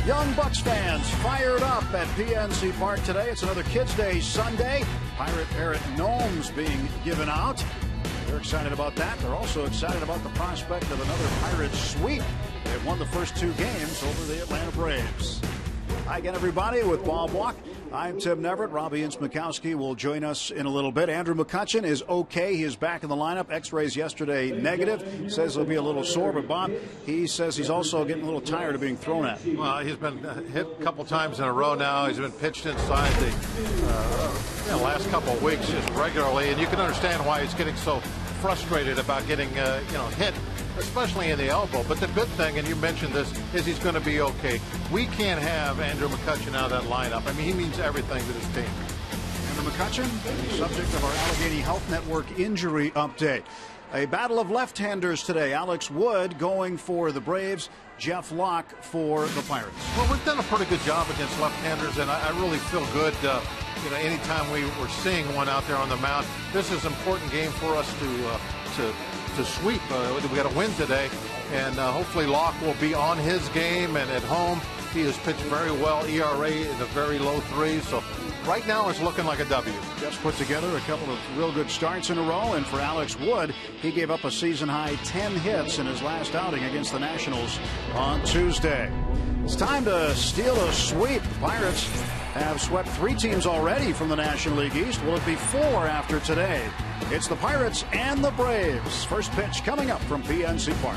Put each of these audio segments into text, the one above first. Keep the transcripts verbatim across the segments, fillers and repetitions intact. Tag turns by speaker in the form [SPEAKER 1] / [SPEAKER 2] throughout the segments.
[SPEAKER 1] Young Bucks fans fired up at P N C Park today. It's another Kids Day Sunday. Pirate Parrot Gnomes being given out. They're excited about that. They're also excited about the prospect of another Pirate sweep. They've won the first two games over the Atlanta Braves. Hi again, everybody, with Bob Walk. I'm Tim Neverett. Robbie Ince-Mikowski will join us in a little bit. Andrew McCutchen is okay. He is back in the lineup. X-rays yesterday negative. Says he'll be a little sore. But, Bob, he says he's also getting a little tired of being thrown at.
[SPEAKER 2] Well, he's been hit a couple times in a row now. He's been pitched inside the uh, you know, last couple of weeks just regularly. And you can understand why he's getting so frustrated about getting uh, you know hit, especially in the elbow. But the good thing, and you mentioned this, is he's going to be okay. We can't have Andrew McCutchen out of that lineup. I mean, he means everything to this team.
[SPEAKER 1] Andrew McCutchen, the subject of our Allegheny Health Network injury update. A battle of left-handers today. Alex Wood going for the Braves, Jeff Locke for the Pirates.
[SPEAKER 2] Well, we've done a pretty good job against left-handers, and I, I really feel good. Uh, you know, anytime we were seeing one out there on the mound, this is an important game for us to uh, to to sweep. Uh, we got to win today, and uh, hopefully Locke will be on his game and at home. He has pitched very well. E R A in the very low threes, so right now it's looking like a W.
[SPEAKER 1] Just put together a couple of real good starts in a row, and for Alex Wood, he gave up a season-high ten hits in his last outing against the Nationals on Tuesday. It's time to steal a sweep. The Pirates have swept three teams already from the National League East. Will it be four after today? It's the Pirates and the Braves. First pitch coming up from P N C Park.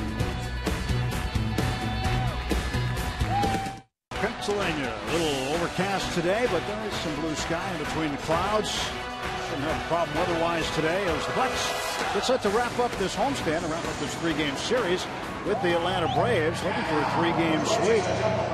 [SPEAKER 1] Pennsylvania, a little overcast today, but there is some blue sky in between the clouds. Shouldn't have a problem weather-wise today as the Bucks get set to wrap up this homestand and wrap up this three-game series with the Atlanta Braves, looking for a three-game sweep.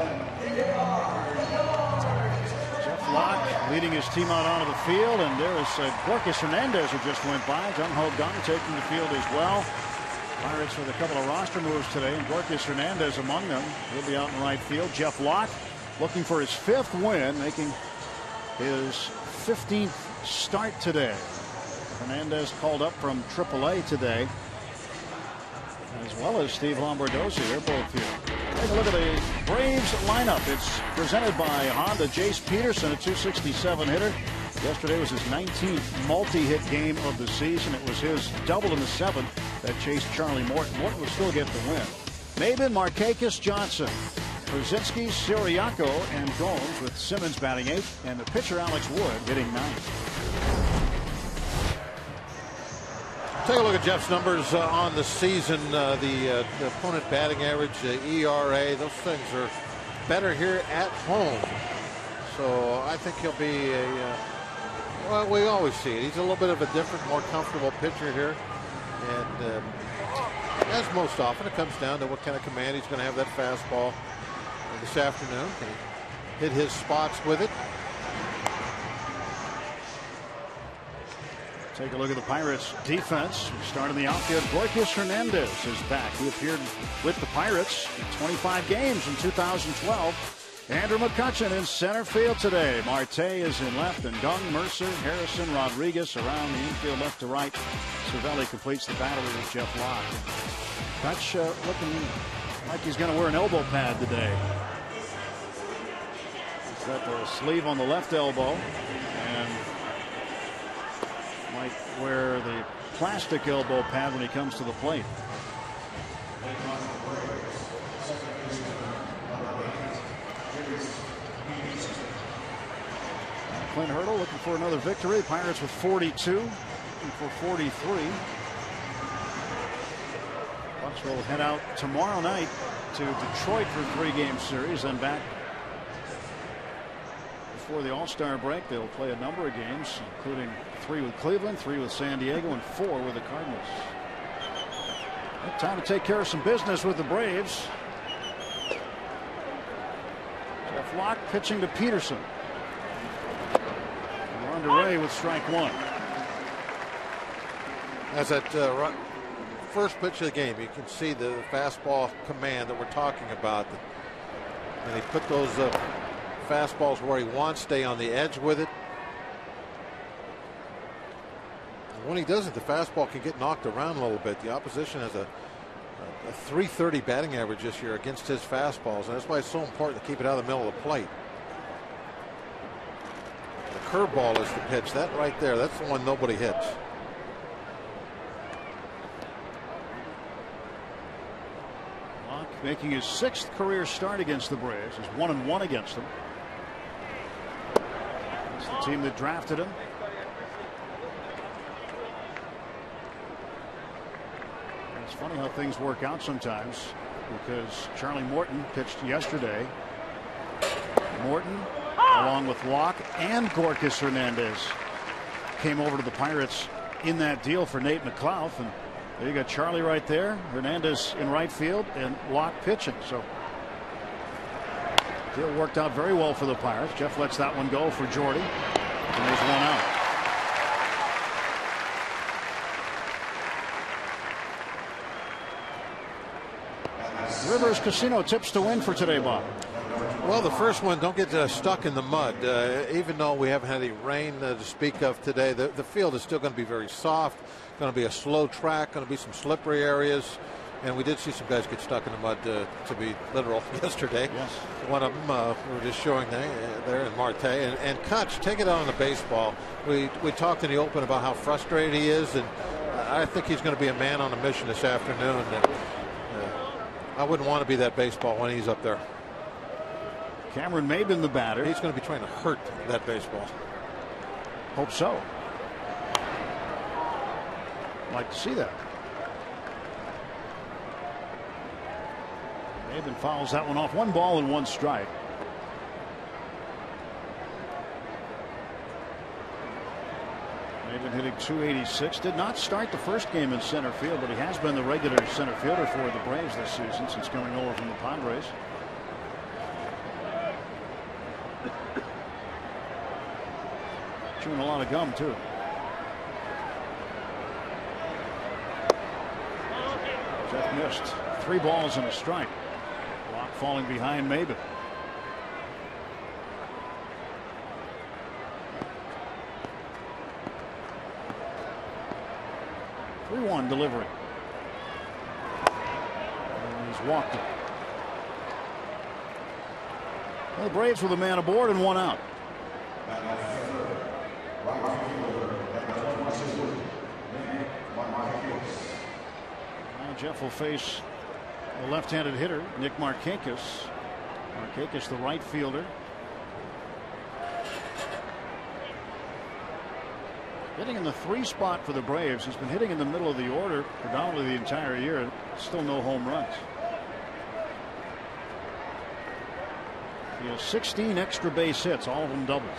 [SPEAKER 1] Jeff Locke leading his team out onto the field, and there is uh, Gorkis Hernandez who just went by. Jung Ho Gung taking the field as well. Pirates with a couple of roster moves today, and Gorkis Hernandez among them. He'll be out in right field. Jeff Locke looking for his fifth win, making his fifteenth start today. Hernandez called up from triple A today, as well as Steve Lombardozzi. They're both here. Take a look at the Braves lineup. It's presented by Honda. Jace Peterson, a two sixty-seven hitter. Yesterday was his nineteenth multi-hit game of the season. It was his double in the seventh that chased Charlie Morton. Morton would still get the win. Maben, Markakis, Johnson, Brzezinski, Siriaco, and Gomes, with Simmons batting eighth, and the pitcher Alex Wood hitting ninth.
[SPEAKER 2] Take a look at Jeff's numbers uh, on the season. Uh, the, uh, the opponent batting average, uh, E R A, those things are better here at home. So I think he'll be a, uh, well, we always see it. He's a little bit of a different, more comfortable pitcher here. And um, as most often, it comes down to what kind of command he's going to have that fastball this afternoon. Can he hit his spots with it?
[SPEAKER 1] Take a look at the Pirates defense. Starting the outfield, Gorkis Hernandez is back. He appeared with the Pirates in twenty-five games in two thousand twelve. Andrew McCutchen in center field today. Marte is in left, and Gung, Mercer, Harrison, Rodriguez around the infield left to right. Cervelli completes the battle with Jeff Locke. Kutch uh, looking like he's going to wear an elbow pad today. He's got the sleeve on the left elbow, and might wear the plastic elbow pad when he comes to the plate. Clint Hurdle looking for another victory. Pirates with forty-two, looking for forty-three. Bucks will head out tomorrow night to Detroit for a three-game series, and back before the All-Star break. They'll play a number of games, including three with Cleveland, three with San Diego, and four with the Cardinals. Time to take care of some business with the Braves. Jeff Locke pitching to Peterson. We're underway with strike one.
[SPEAKER 2] As that uh, first pitch of the game, you can see the fastball command that we're talking about. And he put those uh, fastballs where he wants, stay on the edge with it. And when he does it, the fastball can get knocked around a little bit. The opposition has a a three thirty batting average this year against his fastballs, and that's why it's so important to keep it out of the middle of the plate. The curveball is the pitch. That right there, that's the one nobody hits.
[SPEAKER 1] Locke making his sixth career start against the Braves. He's one and one against them. It's the team that drafted him. It's funny how things work out sometimes, because Charlie Morton pitched yesterday. Morton, along with Locke and Gorkis Hernandez, came over to the Pirates in that deal for Nate McLouth. And there you got Charlie right there, Hernandez in right field, and Locke pitching. So deal worked out very well for the Pirates. Jeff lets that one go for Jordy, and there's one out. Rivers Casino tips to win for today, Bob.
[SPEAKER 2] Well, the first one, don't get uh, stuck in the mud. Uh, even though we haven't had any rain uh, to speak of today, the, the field is still going to be very soft, going to be a slow track, going to be some slippery areas. And we did see some guys get stuck in the mud, uh, to be literal, yesterday.
[SPEAKER 1] Yes.
[SPEAKER 2] One of them uh, we were just showing there, uh, there in Marte. And, and Kutch, take it out on the baseball. We, we talked in the open about how frustrated he is, and I think he's going to be a man on a mission this afternoon. And, I wouldn't want to be that baseball when he's up there.
[SPEAKER 1] Cameron Maybin, the batter.
[SPEAKER 2] He's going to be trying to hurt that baseball.
[SPEAKER 1] Hope so. Like to see that. Maybin fouls that one off. One ball and one strike. Maybin hitting two eighty-six. Did not start the first game in center field, but he has been the regular center fielder for the Braves this season since coming over from the Padres. Chewing a lot of gum, too. Jeff missed. Three balls and a strike. Locke falling behind Maybin. three one delivery. And he's walked it. Well, the Braves with a man aboard and one out. Now Jeff will face the left-handed hitter, Nick Markakis. Markakis, the right fielder. Hitting in the three spot for the Braves. He's been hitting in the middle of the order predominantly the entire year. Still no home runs. He has sixteen extra base hits, all of them doubles.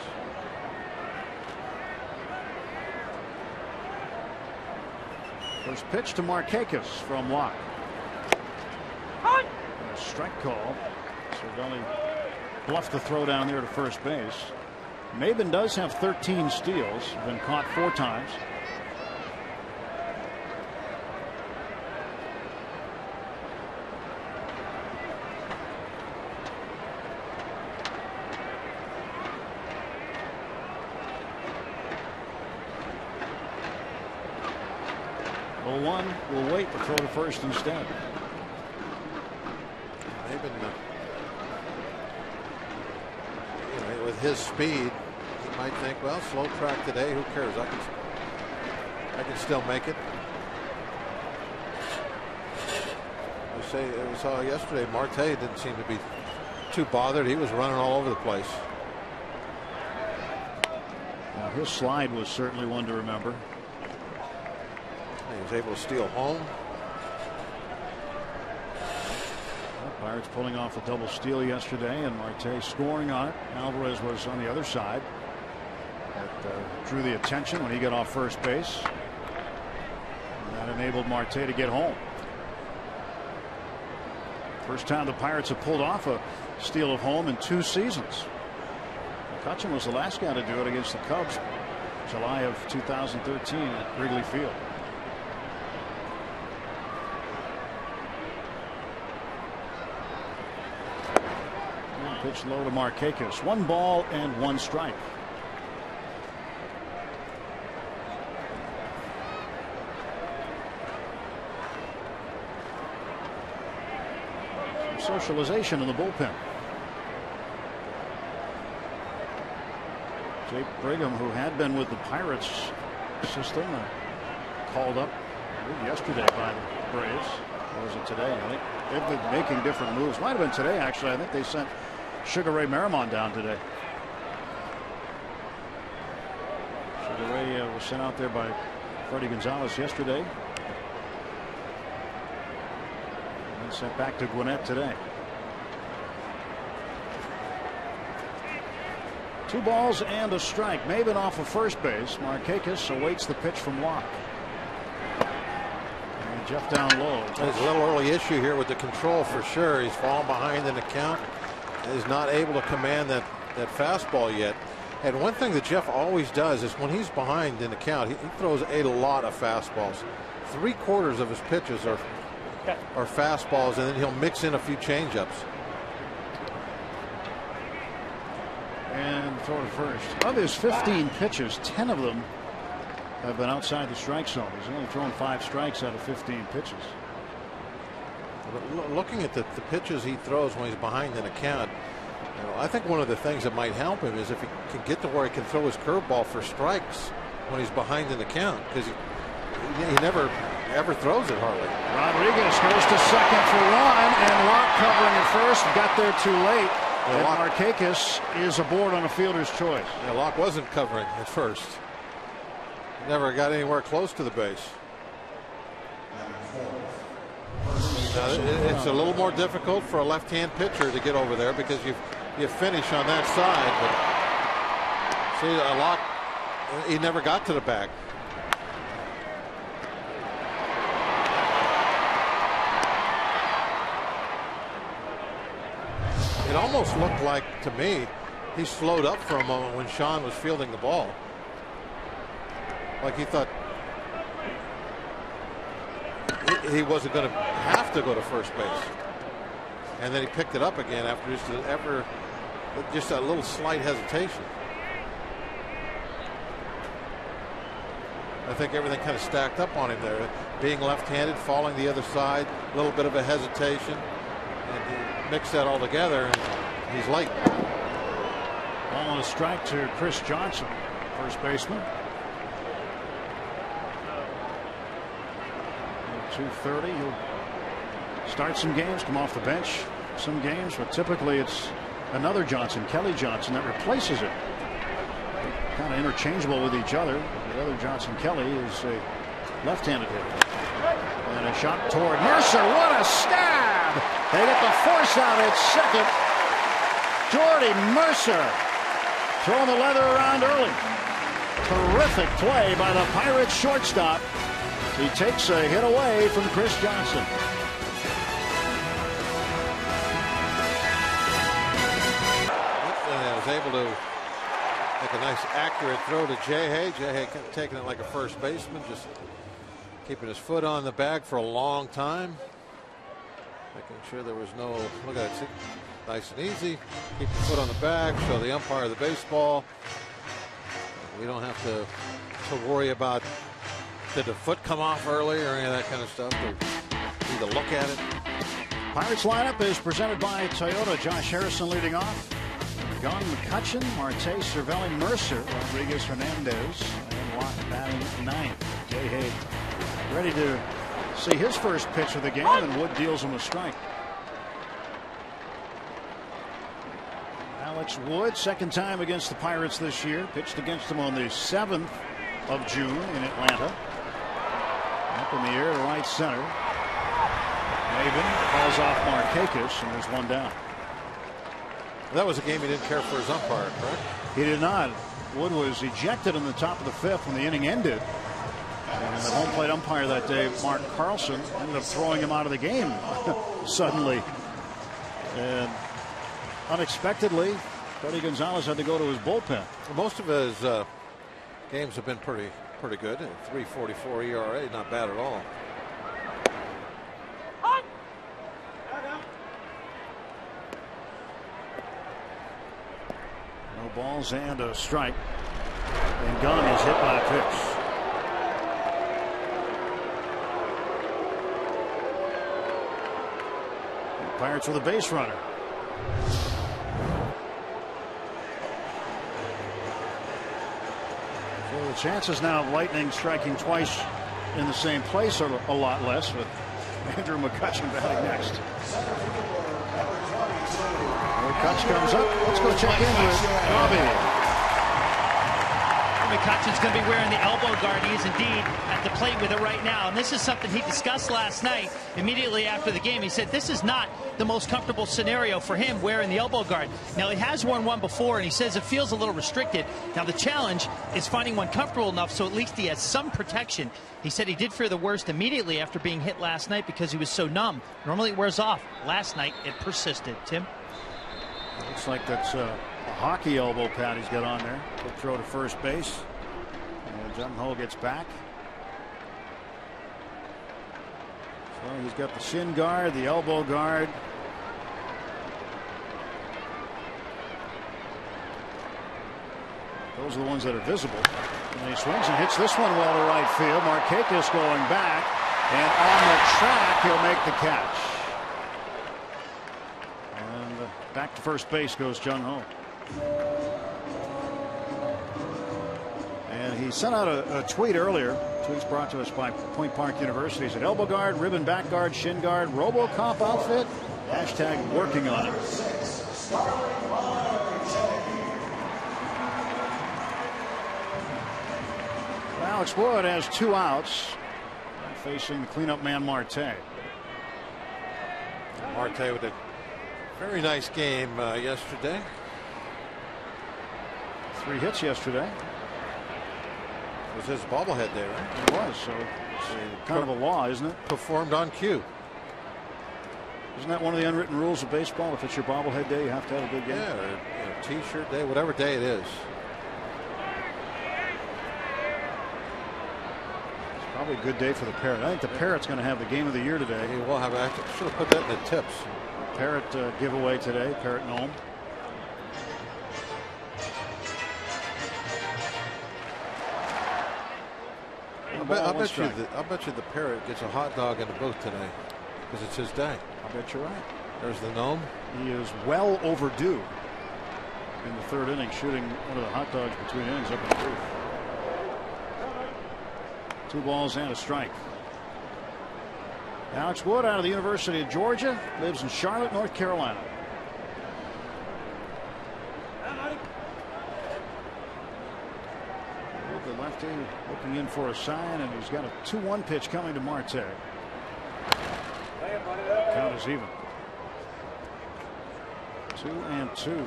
[SPEAKER 1] First pitch to Markakis from Locke. A strike call. Cervelli bluffed the throw down there to first base. Maybin does have thirteen steals, been caught four times. oh one will wait to throw to first instead.
[SPEAKER 2] Maybin, uh, with his speed, you might think, well, slow track today, who cares? I can I can still make it. We say we saw yesterday Marte didn't seem to be too bothered. He was running all over the place.
[SPEAKER 1] Well, his slide was certainly one to remember.
[SPEAKER 2] He was able to steal home.
[SPEAKER 1] Pirates pulling off a double steal yesterday, and Marte scoring on it. Alvarez was on the other side. That uh, drew the attention when he got off first base. And that enabled Marte to get home. First time the Pirates have pulled off a steal of home in two seasons. McCutchen was the last guy to do it against the Cubs, July of two thousand thirteen at Wrigley Field. Pitch low to Markakis. One ball and one strike. socialization in the bullpen. Jake Brigham, who had been with the Pirates system, uh, called up yesterday by the Braves. Or was it today? I think they've been making different moves. Might have been today, actually. I think they sent Sugar Ray Merrimon down today. Sugar Ray uh, was sent out there by Freddie Gonzalez yesterday. And sent back to Gwinnett today. Two balls and a strike. Maben off of first base. Markakis awaits the pitch from Locke. And Jeff down low.
[SPEAKER 2] There's a little early issue here with the control for sure. He's fallen behind in the count. He's not able to command that, that fastball yet. And one thing that Jeff always does is when he's behind in the count, he, he throws a lot of fastballs. Three quarters of his pitches are, are fastballs, and then he'll mix in a few changeups.
[SPEAKER 1] And throw to first. Of his fifteen pitches, ten of them have been outside the strike zone. He's only thrown five strikes out of fifteen pitches.
[SPEAKER 2] But looking at the, the pitches he throws when he's behind in a count, you know, I think one of the things that might help him is if he can get to where he can throw his curveball for strikes when he's behind in the count, because he, he never ever throws it hardly.
[SPEAKER 1] Rodriguez goes to second for one, and Locke covering at first, got there too late. And Markakis is aboard on a fielder's choice.
[SPEAKER 2] Yeah, Locke wasn't covering at first. Never got anywhere close to the base. Now, it's a little more difficult for a left-hand pitcher to get over there because you you finish on that side. But see, a Locke, he never got to the bag. It almost looked like, to me, he slowed up for a moment when Sean was fielding the ball. Like he thought he, he wasn't going to have to go to first base. And then he picked it up again after just a, ever, just a little slight hesitation. I think everything kind of stacked up on him there. Being left-handed, falling the other side, a little bit of a hesitation. And he mixed that all together, and he's late.
[SPEAKER 1] Ball on a strike to Chris Johnson, first baseman. two thirty. He'll start some games, come off the bench some games, but typically it's another Johnson, Kelly Johnson, that replaces it. Kind of interchangeable with each other. The other Johnson, Kelly, is a left-handed hitter. And a shot toward Mercer. What a stab! They get the force out at second. Jordy Mercer throwing the leather around early. Terrific play by the Pirates shortstop. He takes a hit away from Chris Johnson.
[SPEAKER 2] And was able to make a nice accurate throw to Jay Hay. Jay Hay taking it like a first baseman, just keeping his foot on the bag for a long time. Making sure there was no, look at it, nice and easy. Keep your foot on the bag, show the umpire the baseball. We don't have to, to worry about did the foot come off early or any of that kind of stuff. We need to look at it.
[SPEAKER 1] Pirates lineup is presented by Toyota. Josh Harrison leading off. Gunn, McCutchen, Marte, Cervelli, Mercer, Rodriguez, Hernandez, and Locke batting ninth. Jay Hay ready to see his first pitch of the game, and Wood deals him a strike. Alex Wood, second time against the Pirates this year. Pitched against them on the seventh of June in Atlanta. Up in the air to right center. Maben calls off Markakis, and there's one down.
[SPEAKER 2] That was a game he didn't care for his umpire, correct?
[SPEAKER 1] He did not. Wood was ejected in the top of the fifth when the inning ended. And the home plate umpire that day, Mark Carlson, ended up throwing him out of the game suddenly. And unexpectedly, Freddie Gonzalez had to go to his bullpen.
[SPEAKER 2] Most of his uh, games have been pretty pretty good. three forty-four E R A, not bad at all.
[SPEAKER 1] No balls and a strike. And Gunn is hit by a pitch. Pirates with a base runner. So the chances now of Lightning striking twice in the same place are a lot less, with Andrew McCutchen batting next. McCutchen comes up. Let's go check in with Robbie.
[SPEAKER 3] McCutchen's going to be wearing the elbow guard. He is indeed at the plate with it right now. And this is something he discussed last night immediately after the game. He said this is not the most comfortable scenario for him wearing the elbow guard. Now, he has worn one before, and he says it feels a little restricted. Now, the challenge is finding one comfortable enough so at least he has some protection. He said he did fear the worst immediately after being hit last night because he was so numb. Normally it wears off. Last night it persisted. Tim?
[SPEAKER 1] Looks like that's uh, a hockey elbow pad he's got on there. Quick throw to first base. And Jung Ho gets back. So he's got the shin guard, the elbow guard. Those are the ones that are visible. And he swings and hits this one well to right field. Markakis going back. And on the track, he'll make the catch. And back to first base goes Jung Ho. And he sent out a, a tweet earlier. Tweets brought to us by Point Park University. He said elbow guard, ribbon back guard, shin guard, RoboCop outfit. Hashtag working on it. Alex Wood has two outs, facing the cleanup man Marte.
[SPEAKER 2] Marte with a very nice game uh, yesterday.
[SPEAKER 1] Three hits yesterday.
[SPEAKER 2] It was his bobblehead day, right?
[SPEAKER 1] It was, so it's kind of a law, isn't it?
[SPEAKER 2] Performed on cue.
[SPEAKER 1] Isn't that one of the unwritten rules of baseball? If it's your bobblehead day, you have to have a good game.
[SPEAKER 2] Yeah, or you know, T-shirt day, whatever day it is.
[SPEAKER 1] It's probably a good day for the Parrot. I think the Parrot's going to have the game of the year today.
[SPEAKER 2] He will have. I should have put that in the tips.
[SPEAKER 1] Parrot uh, giveaway today. Parrot Gnome.
[SPEAKER 2] I bet, I, bet you the, I bet you the Parrot gets a hot dog in the booth today because it's his day.
[SPEAKER 1] I bet you're right.
[SPEAKER 2] There's the Gnome.
[SPEAKER 1] He is well overdue in the third inning, shooting one of the hot dogs between innings up in the booth. Two balls and a strike. Alex Wood out of the University of Georgia, lives in Charlotte, North Carolina. The lefty looking in for a sign, and he's got a two one pitch coming to Marte. Count is even. Two and two.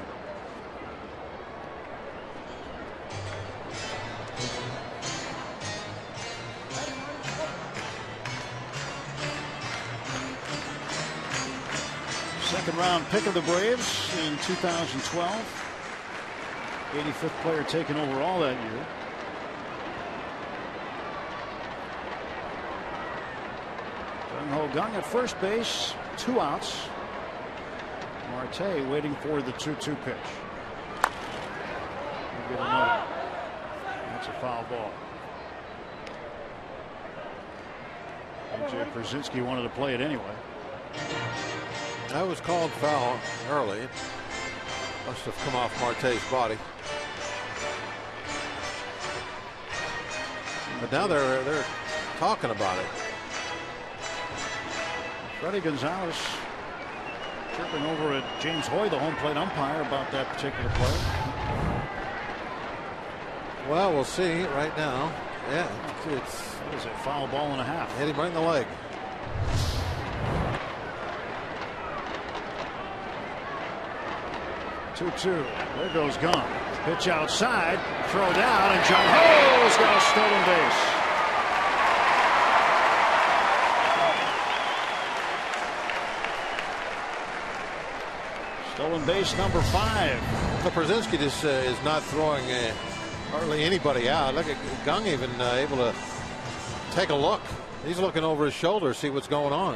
[SPEAKER 1] Second round pick of the Braves in two thousand twelve. eighty-fifth player taken overall that year. Jung Ho Kang at first base, two outs. Marte waiting for the two two pitch. We'll get another. That's a foul ball. A J Pierzynski wanted to play it anyway.
[SPEAKER 2] That was called foul early. It must have come off Marte's body. But now they're they're talking about it.
[SPEAKER 1] Freddie Gonzalez chirping over at James Hoy, the home plate umpire, about that particular play.
[SPEAKER 2] Well, we'll see right now. Yeah, it's, it's
[SPEAKER 1] what is it, foul ball and a half.
[SPEAKER 2] Hit him right in the leg.
[SPEAKER 1] two two. There goes Gunn. Pitch outside. Throw down, and Jung Ho's got a stolen base. Stolen base number five.
[SPEAKER 2] The Pierzynski just uh, is not throwing uh, hardly anybody out. Look at Gung even uh, able to take a look. He's looking over his shoulder, see what's going on.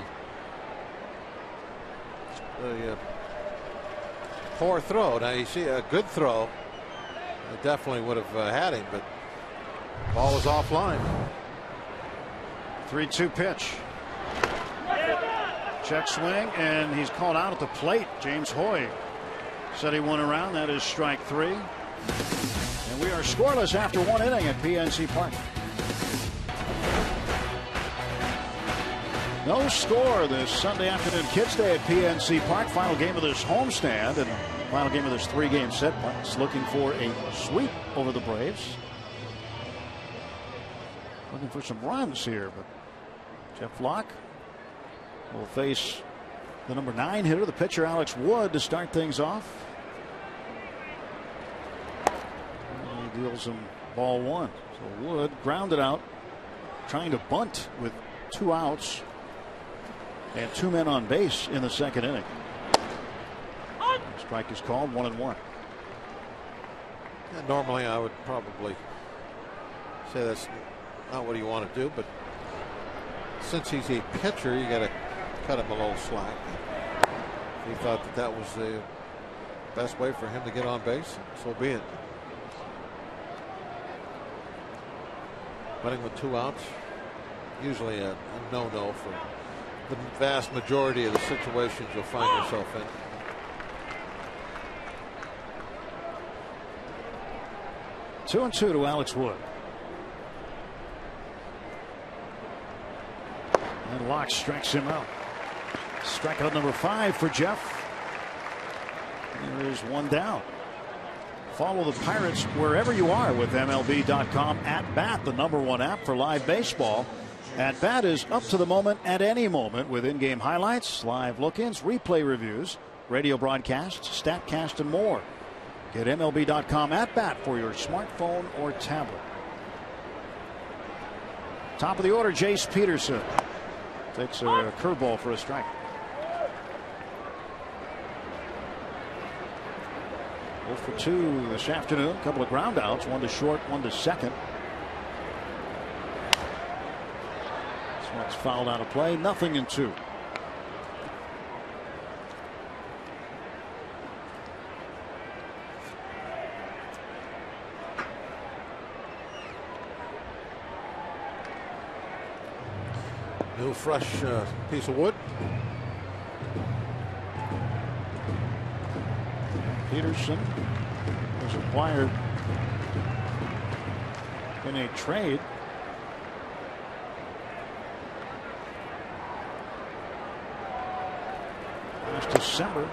[SPEAKER 2] The uh, poor throw. Now you see a good throw. It definitely would have uh, had him, but ball was offline.
[SPEAKER 1] three two pitch. Check swing, and he's called out at the plate. James Hoy said he went around. That is strike three. And we are scoreless after one inning at P N C Park. No score this Sunday afternoon Kids Day at P N C Park. Final game of this homestand and final game of this three-game set. Park's looking for a sweep over the Braves. Looking for some runs here, but Jeff Locke will face the number nine hitter, the pitcher Alex Wood, to start things off. And he deals him ball one. So Wood grounded out, trying to bunt with two outs and two men on base in the second inning. Strike is called, one and one.
[SPEAKER 2] Yeah, normally I would probably say that's not what you want to do, but since he's a pitcher, you got to cut him a little slack. He thought that that was the best way for him to get on base, so be it. Running with two outs, usually a, a no-no for the vast majority of the situations you'll find yourself in.
[SPEAKER 1] Two and two to Alex Wood. And Locke strikes him out. Strikeout number five for Jeff. There is one down. Follow the Pirates wherever you are with M L B dot com. At Bat, the number one app for live baseball. At Bat is up to the moment at any moment with in-game highlights, live look-ins, replay reviews, radio broadcasts, StatCast, and more. Get M L B dot com At Bat for your smartphone or tablet. Top of the order, Jace Peterson takes a curveball for a strike. oh for two this afternoon. A couple of ground outs, one to short, one to second. This one's fouled out of play. Nothing in two.
[SPEAKER 2] New fresh uh, piece of wood.
[SPEAKER 1] Peterson was acquired in a trade. Last December.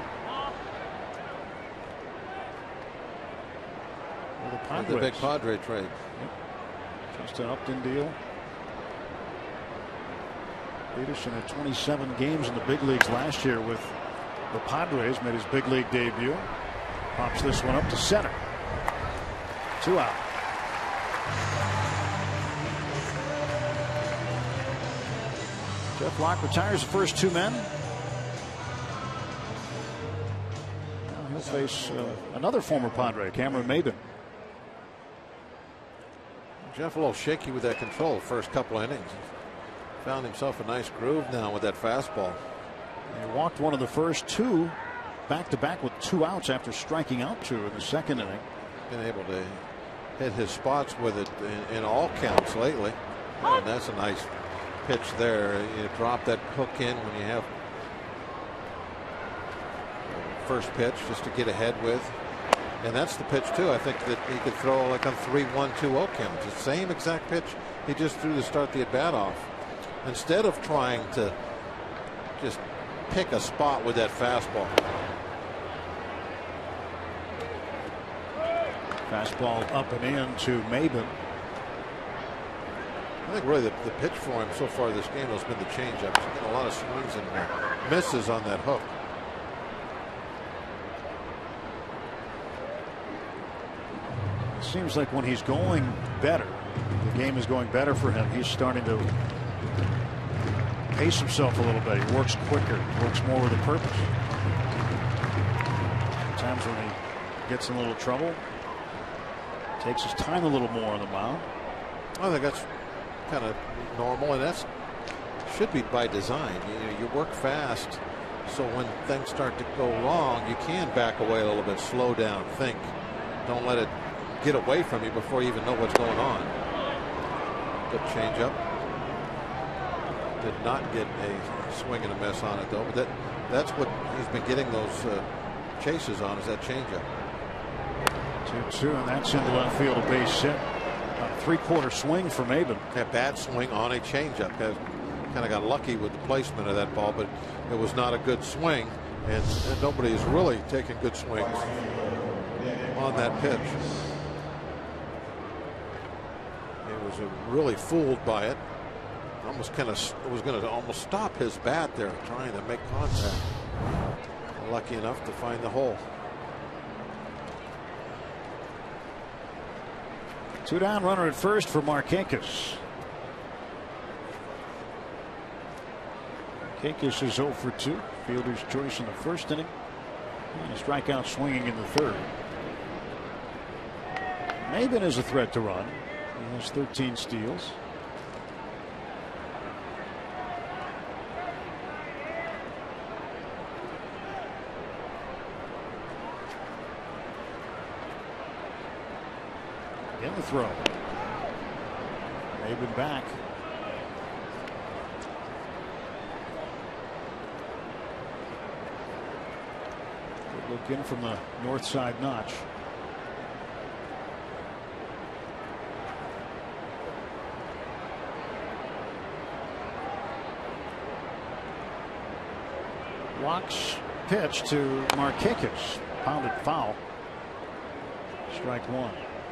[SPEAKER 1] The Padres.
[SPEAKER 2] The big Padre trade.
[SPEAKER 1] Yep. Just an Upton deal. Peterson had twenty-seven games in the big leagues last year with the Padres. Made his big league debut. Pops this one up to center. Two out. Jeff Locke retires the first two men. Now he'll face uh, another former Padre, Cameron Maybin.
[SPEAKER 2] Jeff a little shaky with that control first couple of innings. Found himself a nice groove now with that fastball.
[SPEAKER 1] He walked one of the first two back to back with two outs after striking out two in the second inning.
[SPEAKER 2] Been able to hit his spots with it in, in all counts lately. And that's a nice pitch there. You drop that hook in when you have first pitch just to get ahead with. And that's the pitch too. I think that he could throw like on three one two oh counts. The same exact pitch he just threw to start the at bat off. Instead of trying to just pick a spot with that fastball.
[SPEAKER 1] Fastball up and in to Maybin.
[SPEAKER 2] I think really the, the pitch for him so far this game has been the changeup. He's getting a lot of swings and uh, misses on that hook.
[SPEAKER 1] It seems like when he's going better, the game is going better for him. He's starting to pace himself a little bit. He works quicker, works more with a purpose. Times when he gets in a little trouble, takes his time a little more on the mound.
[SPEAKER 2] I think that's kind of normal, and that's should be by design. You, you work fast, so when things start to go wrong, you can back away a little bit, slow down, think. Don't let it get away from you before you even know what's going on. Good changeup. Did not get a swing and a miss on it, though. But that, that's what he's been getting those uh, chases on, is that changeup.
[SPEAKER 1] two two, and that's into left field, a base hit. A three-quarter swing for Maybin.
[SPEAKER 2] A bad swing on a changeup. Kind of got lucky with the placement of that ball, but it was not a good swing, and, and nobody is really taking good swings on that pitch. He was uh, really fooled by it. Almost kind of was going to almost stop his bat there, trying to make contact. Lucky enough to find the hole.
[SPEAKER 1] Two down, runner at first for Markakis. Markakis is oh for two. Fielder's choice in the first inning. And a strikeout swinging in the third. Maybin is a threat to run. He has thirteen steals. In the throw. Maybin back. Good look in from the north side notch. Locks pitch to Markakis. Pounded foul. Strike one.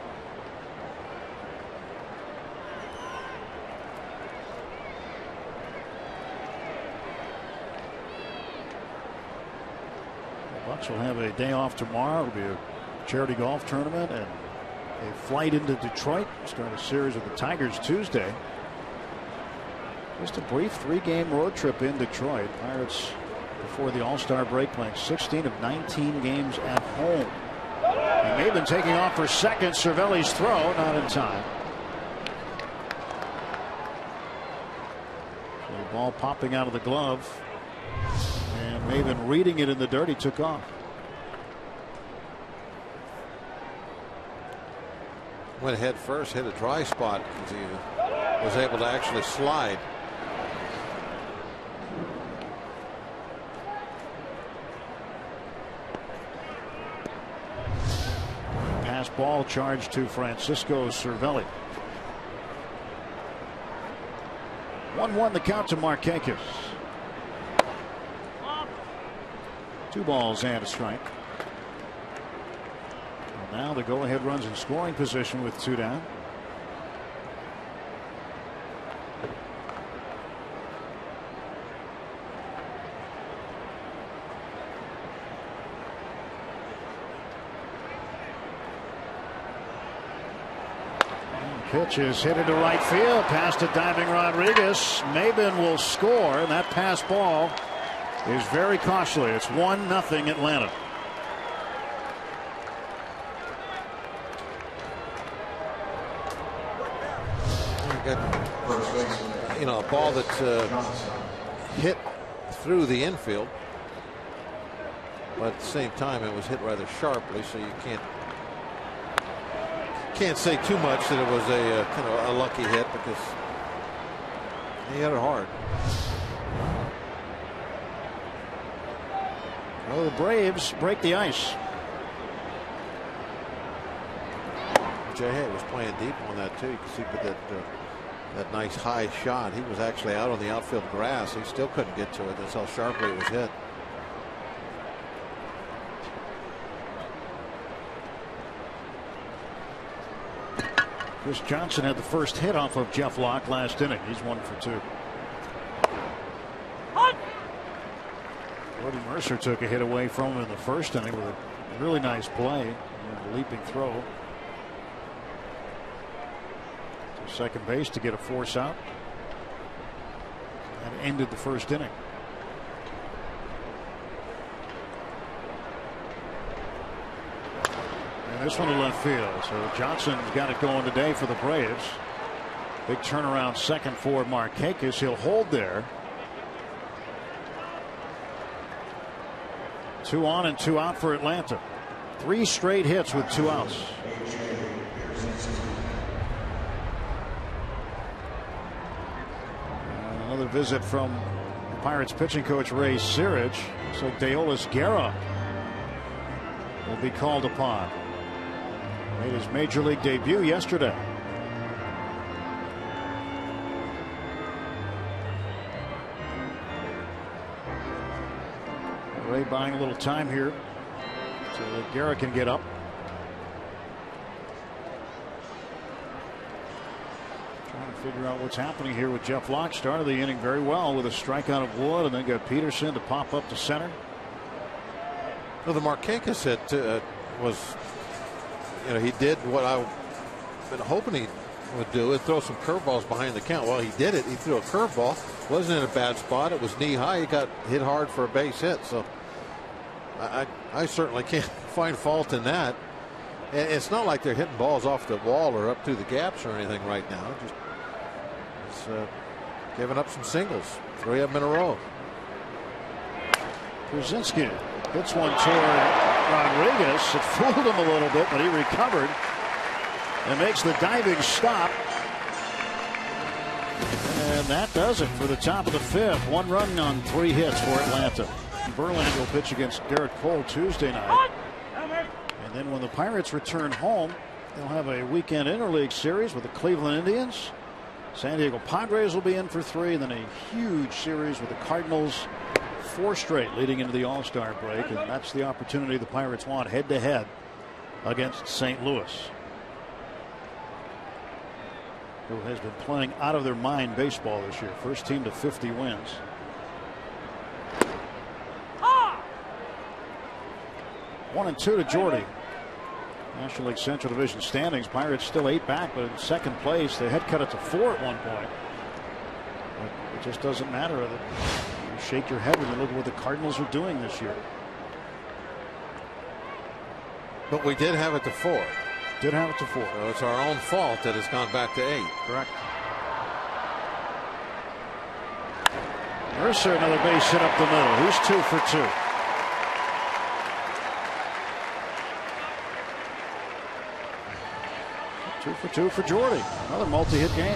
[SPEAKER 1] Bucks will have a day off tomorrow. It'll be a charity golf tournament and a flight into Detroit. Start a series with the Tigers Tuesday. Just a brief three-game road trip in Detroit. Pirates before the All-Star break playing sixteen of nineteen games at home. He may have been taking off for second. Cervelli's throw not in time. So the ball popping out of the glove. And Maybin reading it in the dirt. He took off.
[SPEAKER 2] Went head first, hit a dry spot because he was able to actually slide.
[SPEAKER 1] Pass ball charged to Francisco Cervelli. one one the count to Markakis. Two balls and a strike. Well, now the go-ahead runs in scoring position with two down. Pitch is hit into right field past a diving Rodriguez. Maybin will score, and that pass ball is very costly. It's one nothing Atlanta.
[SPEAKER 2] You know, a ball that uh, hit through the infield, but at the same time it was hit rather sharply, so you can't can't say too much that it was a uh, kind of a lucky hit, because he hit it hard.
[SPEAKER 1] Well, the Braves break the ice.
[SPEAKER 2] Jay Hay was playing deep on that too. You can see with that uh, that nice high shot. He was actually out on the outfield grass. He still couldn't get to it. That's how sharply it was hit.
[SPEAKER 1] Chris Johnson had the first hit off of Jeff Locke last inning. He's one for two. Jordy Mercer took a hit away from him in the first inning with a really nice play and a leaping throw to second base to get a force out. That ended the first inning. And this one to left field. So Johnson's got it going today for the Braves. Big turnaround second for Markakis. He'll hold there. Two on and two out for Atlanta. Three straight hits with two outs. Another visit from the Pirates pitching coach Ray Searage. So Deolis Guerra will be called upon. Made his major league debut yesterday. Ray buying a little time here so that Guerra can get up. Trying to figure out what's happening here with Jeff Locke. Started the inning very well with a strikeout of Wood, and then got Peterson to pop up to center.
[SPEAKER 2] Well, the Markakis hit uh, was, you know, he did what I've been hoping he would do, is throw some curveballs behind the count. Well, he did it. He threw a curveball. Wasn't in a bad spot. It was knee high. He got hit hard for a base hit. So I, I certainly can't find fault in that. And it's not like they're hitting balls off the wall or up through the gaps or anything right now. Just it's, uh, giving up some singles. Three of them in a row.
[SPEAKER 1] Brzezinski hits one toward Rodriguez. It fooled him a little bit, but he recovered and makes the diving stop. And that does it for the top of the fifth. One run on three hits for Atlanta. Verlander will pitch against Garrett Cole Tuesday night. And then when the Pirates return home, they'll have a weekend interleague series with the Cleveland Indians. San Diego Padres will be in for three, and then a huge series with the Cardinals. Four straight leading into the All-Star break, and that's the opportunity the Pirates want head to head against Saint Louis, who has been playing out of their mind baseball this year. First team to fifty wins. One and two to Jordy. National League Central Division standings. Pirates still eight back, but in second place. They had cut it to four at one point. But it just doesn't matter. You shake your head when you look at what the Cardinals are doing this year.
[SPEAKER 2] But we did have it to four.
[SPEAKER 1] Did have it to four.
[SPEAKER 2] So it's our own fault that it's gone back to eight.
[SPEAKER 1] Correct. Mercer, another base hit up the middle. He's two for two. Two for two for Jordy. Another multi-hit game.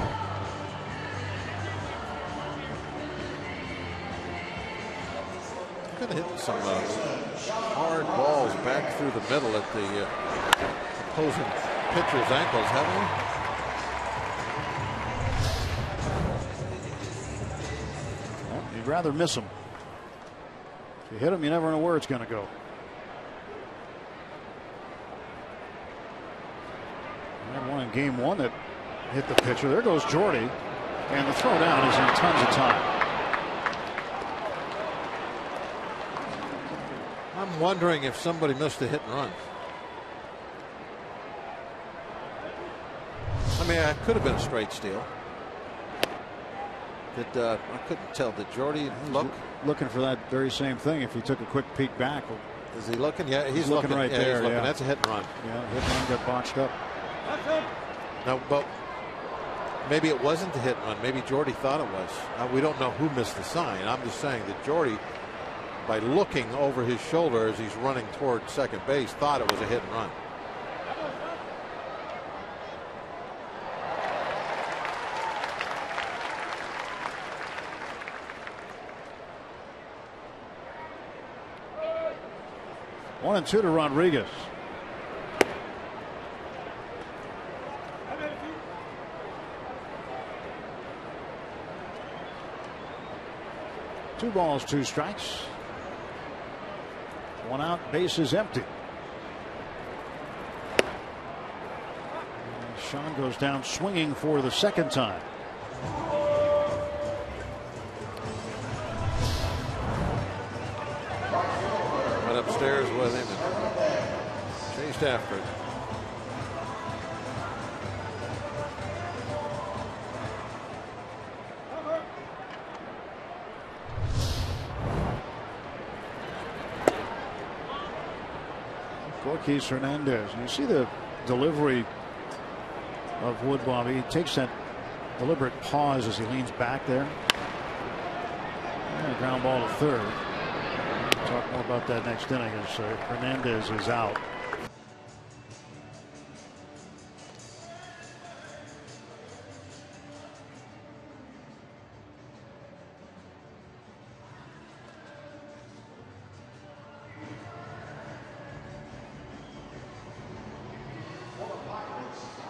[SPEAKER 2] Could have hit some uh, hard balls back through the middle at the uh, opposing pitcher's ankles, haven't we?
[SPEAKER 1] Well, you'd rather miss them. If you hit them, you never know where it's going to go. And one in game one that hit the pitcher. There goes Jordy. And the throw down is in tons of time.
[SPEAKER 2] I'm wondering if somebody missed a hit and run. I mean, it could have been a straight steal. Did uh, I couldn't tell. Did Jordy look?
[SPEAKER 1] Looking for that very same thing. If he took a quick peek back.
[SPEAKER 2] Is he looking? Yeah, he's,
[SPEAKER 1] he's looking, looking right
[SPEAKER 2] yeah,
[SPEAKER 1] there.
[SPEAKER 2] He's looking.
[SPEAKER 1] Yeah.
[SPEAKER 2] That's a hit and run.
[SPEAKER 1] Yeah, hit and run got botched up.
[SPEAKER 2] No, but maybe it wasn't the hit and run. Maybe Jordy thought it was. Uh, we don't know who missed the sign. I'm just saying that Jordy, by looking over his shoulder as he's running toward second base, thought it was a hit and run.
[SPEAKER 1] One and two to Rodriguez. Two balls, two strikes. One out, base is empty. And Sean goes down swinging for the second time.
[SPEAKER 2] Went upstairs with him and chased after it.
[SPEAKER 1] Gorkis Hernandez. You see the delivery of Wood, Bobby. He takes that deliberate pause as he leans back there. And a ground ball to third. We'll talk more about that next inning as uh, Hernandez is out.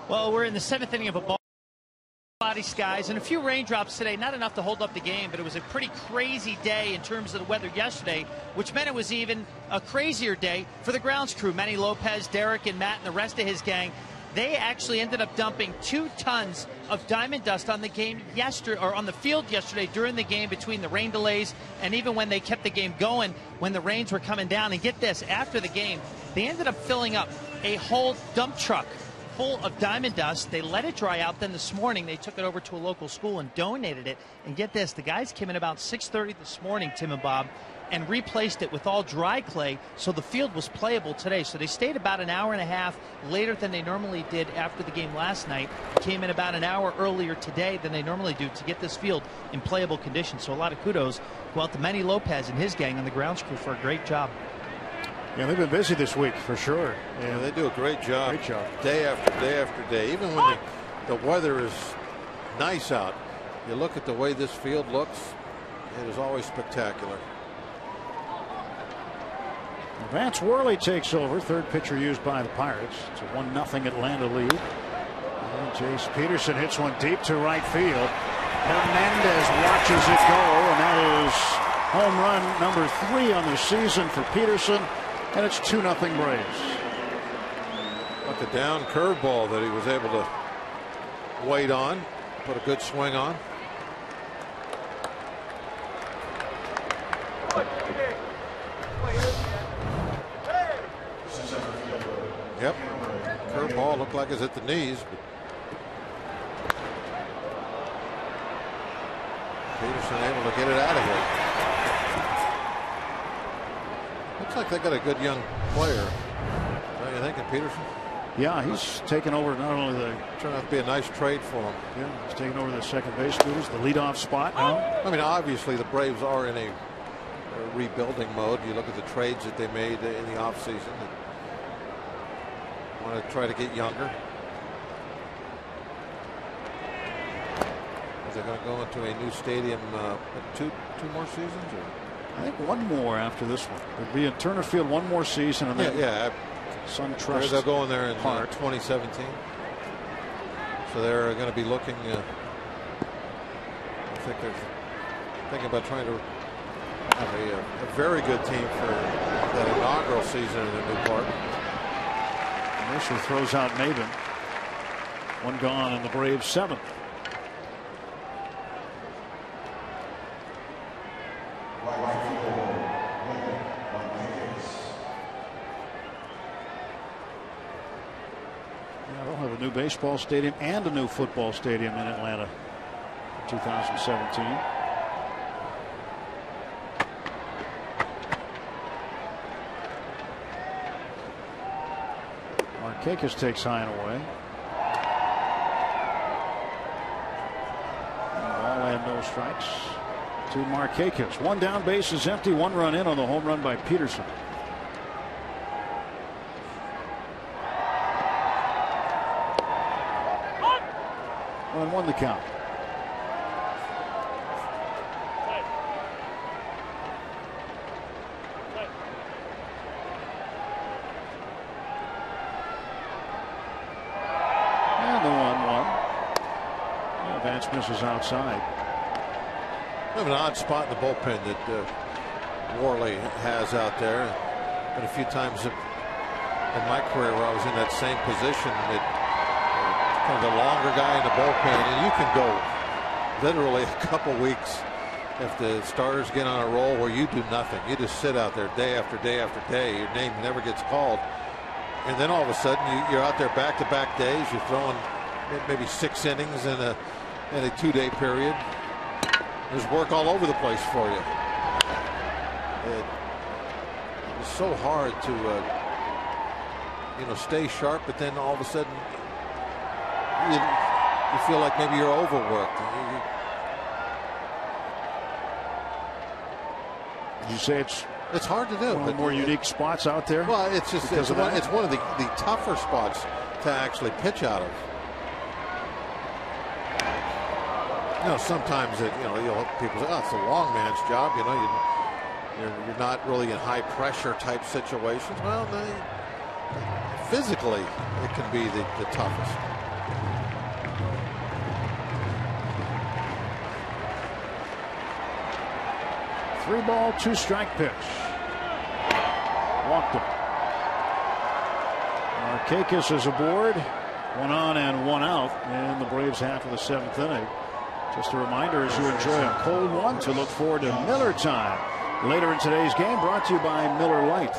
[SPEAKER 3] Well, we're in the seventh inning of a ball. Cloudy skies and a few raindrops today, not enough to hold up the game, but it was a pretty crazy day in terms of the weather yesterday, which meant it was even a crazier day for the grounds crew. Manny Lopez, Derek, and Matt, and the rest of his gang. They actually ended up dumping two tons of diamond dust on the game yesterday, or on the field yesterday during the game between the rain delays and even when they kept the game going when the rains were coming down. And get this, after the game, they ended up filling up a whole dump truck full of diamond dust. They let it dry out. Then this morning they took it over to a local school and donated it. And get this, the guys came in about six thirty this morning, Tim and Bob, and replaced it with all dry clay, so the field was playable today. So they stayed about an hour and a half later than they normally did after the game last night. Came in about an hour earlier today than they normally do to get this field in playable condition. So a lot of kudos go out to Manny Lopez and his gang on the grounds crew for a great job.
[SPEAKER 1] Yeah, they've been busy this week for sure.
[SPEAKER 2] Yeah, they do a great job.
[SPEAKER 1] Great job.
[SPEAKER 2] Day after day after day. Even when the, the weather is nice out, you look at the way this field looks, it is always spectacular.
[SPEAKER 1] Vance Worley takes over, third pitcher used by the Pirates. It's a one nothing Atlanta lead. And Jace Peterson hits one deep to right field. Hernandez watches it go, and that is home run number three on the season for Peterson. And it's two nothing Braves.
[SPEAKER 2] But the down curveball that he was able to wait on, put a good swing on. Yep. Curveball looked like it's at the knees. But Peterson able to get it out of here. Looks like they got a good young player. Don't you think, in Peterson?
[SPEAKER 1] Yeah, he's taken over not only the.
[SPEAKER 2] Turned out to be a nice trade for him.
[SPEAKER 1] Yeah, he's taken over the second base duties, the leadoff spot now.
[SPEAKER 2] I mean, obviously the Braves are in a, a rebuilding mode. You look at the trades that they made in the offseason. Want to try to get younger. Is they going to go into a new stadium uh, two two more seasons? Or?
[SPEAKER 1] I think one more after this one. It'd be at Turner Field one more season, and then
[SPEAKER 2] yeah, yeah.
[SPEAKER 1] SunTrust.
[SPEAKER 2] They'll go in there in uh, twenty seventeen. So they're going to be looking. Uh, I think they're thinking about trying to have a, a very good team for that inaugural season in the new park.
[SPEAKER 1] Mercer throws out Maben. One gone in the Braves seventh. Yeah, they'll have a new baseball stadium and a new football stadium in Atlanta in two thousand seventeen. Markakis takes high and away. Ball and no strikes to Markakis. One down, base is empty. One run in on the home run by Peterson. One one the count. Misses outside.
[SPEAKER 2] We have an odd spot in the bullpen that uh, Worley has out there. Been a few times in my career where I was in that same position, that uh, kind of the longer guy in the bullpen, and you can go literally a couple weeks if the Stars get on a roll where you do nothing. You just sit out there day after day after day. Your name never gets called, and then all of a sudden you, you're out there back-to-back days. You're throwing maybe six innings in a in a two-day period. There's work all over the place for you. It, it's so hard to, uh, you know, stay sharp, but then all of a sudden you, you feel like maybe you're overworked. You,
[SPEAKER 1] you, you say it's
[SPEAKER 2] it's hard to do.
[SPEAKER 1] One of the more
[SPEAKER 2] it,
[SPEAKER 1] unique spots out there.
[SPEAKER 2] Well, it's just it's one, it's one of the, the tougher spots to actually pitch out of. You know, sometimes it, you know, you'll people say, "Oh, it's a long man's job." You know, you, you're you're not really in high pressure type situations. Well, they, physically, it can be the, the toughest.
[SPEAKER 1] Three ball, two strike pitch. Walked him. Markakis is aboard. One on and one out in the Braves half of the seventh inning. Just a reminder as you enjoy a cold one to look forward to Miller time later in today's game, brought to you by Miller Lite.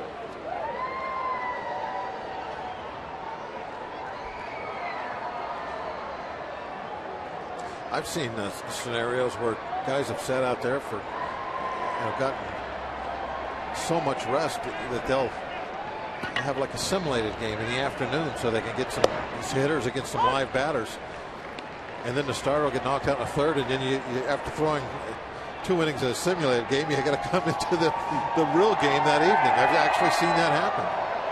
[SPEAKER 2] I've seen uh, scenarios where guys have sat out there for, you know, gotten so much rest that they'll have like a simulated game in the afternoon so they can get some hitters against some live batters. And then the starter will get knocked out in a third, and then you, you after throwing two innings of a simulated game, you got to come into the, the real game that evening. I've actually seen that happen.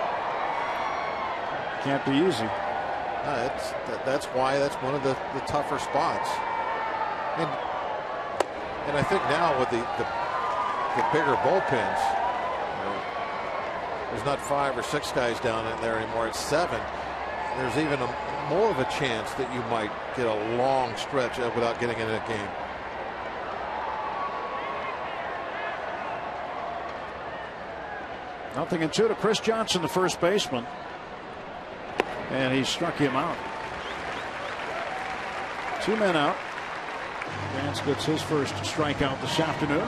[SPEAKER 1] Can't be easy.
[SPEAKER 2] Uh, it's, that, that's why that's one of the, the tougher spots. And and I think now with the the, the bigger bullpens, you know, there's not five or six guys down in there anymore. It's seven. There's even a, more of a chance that you might get a long stretch without getting in a game.
[SPEAKER 1] Nothing in two to Chris Johnson, the first baseman. And he struck him out. Two men out. Vance gets his first strikeout this afternoon.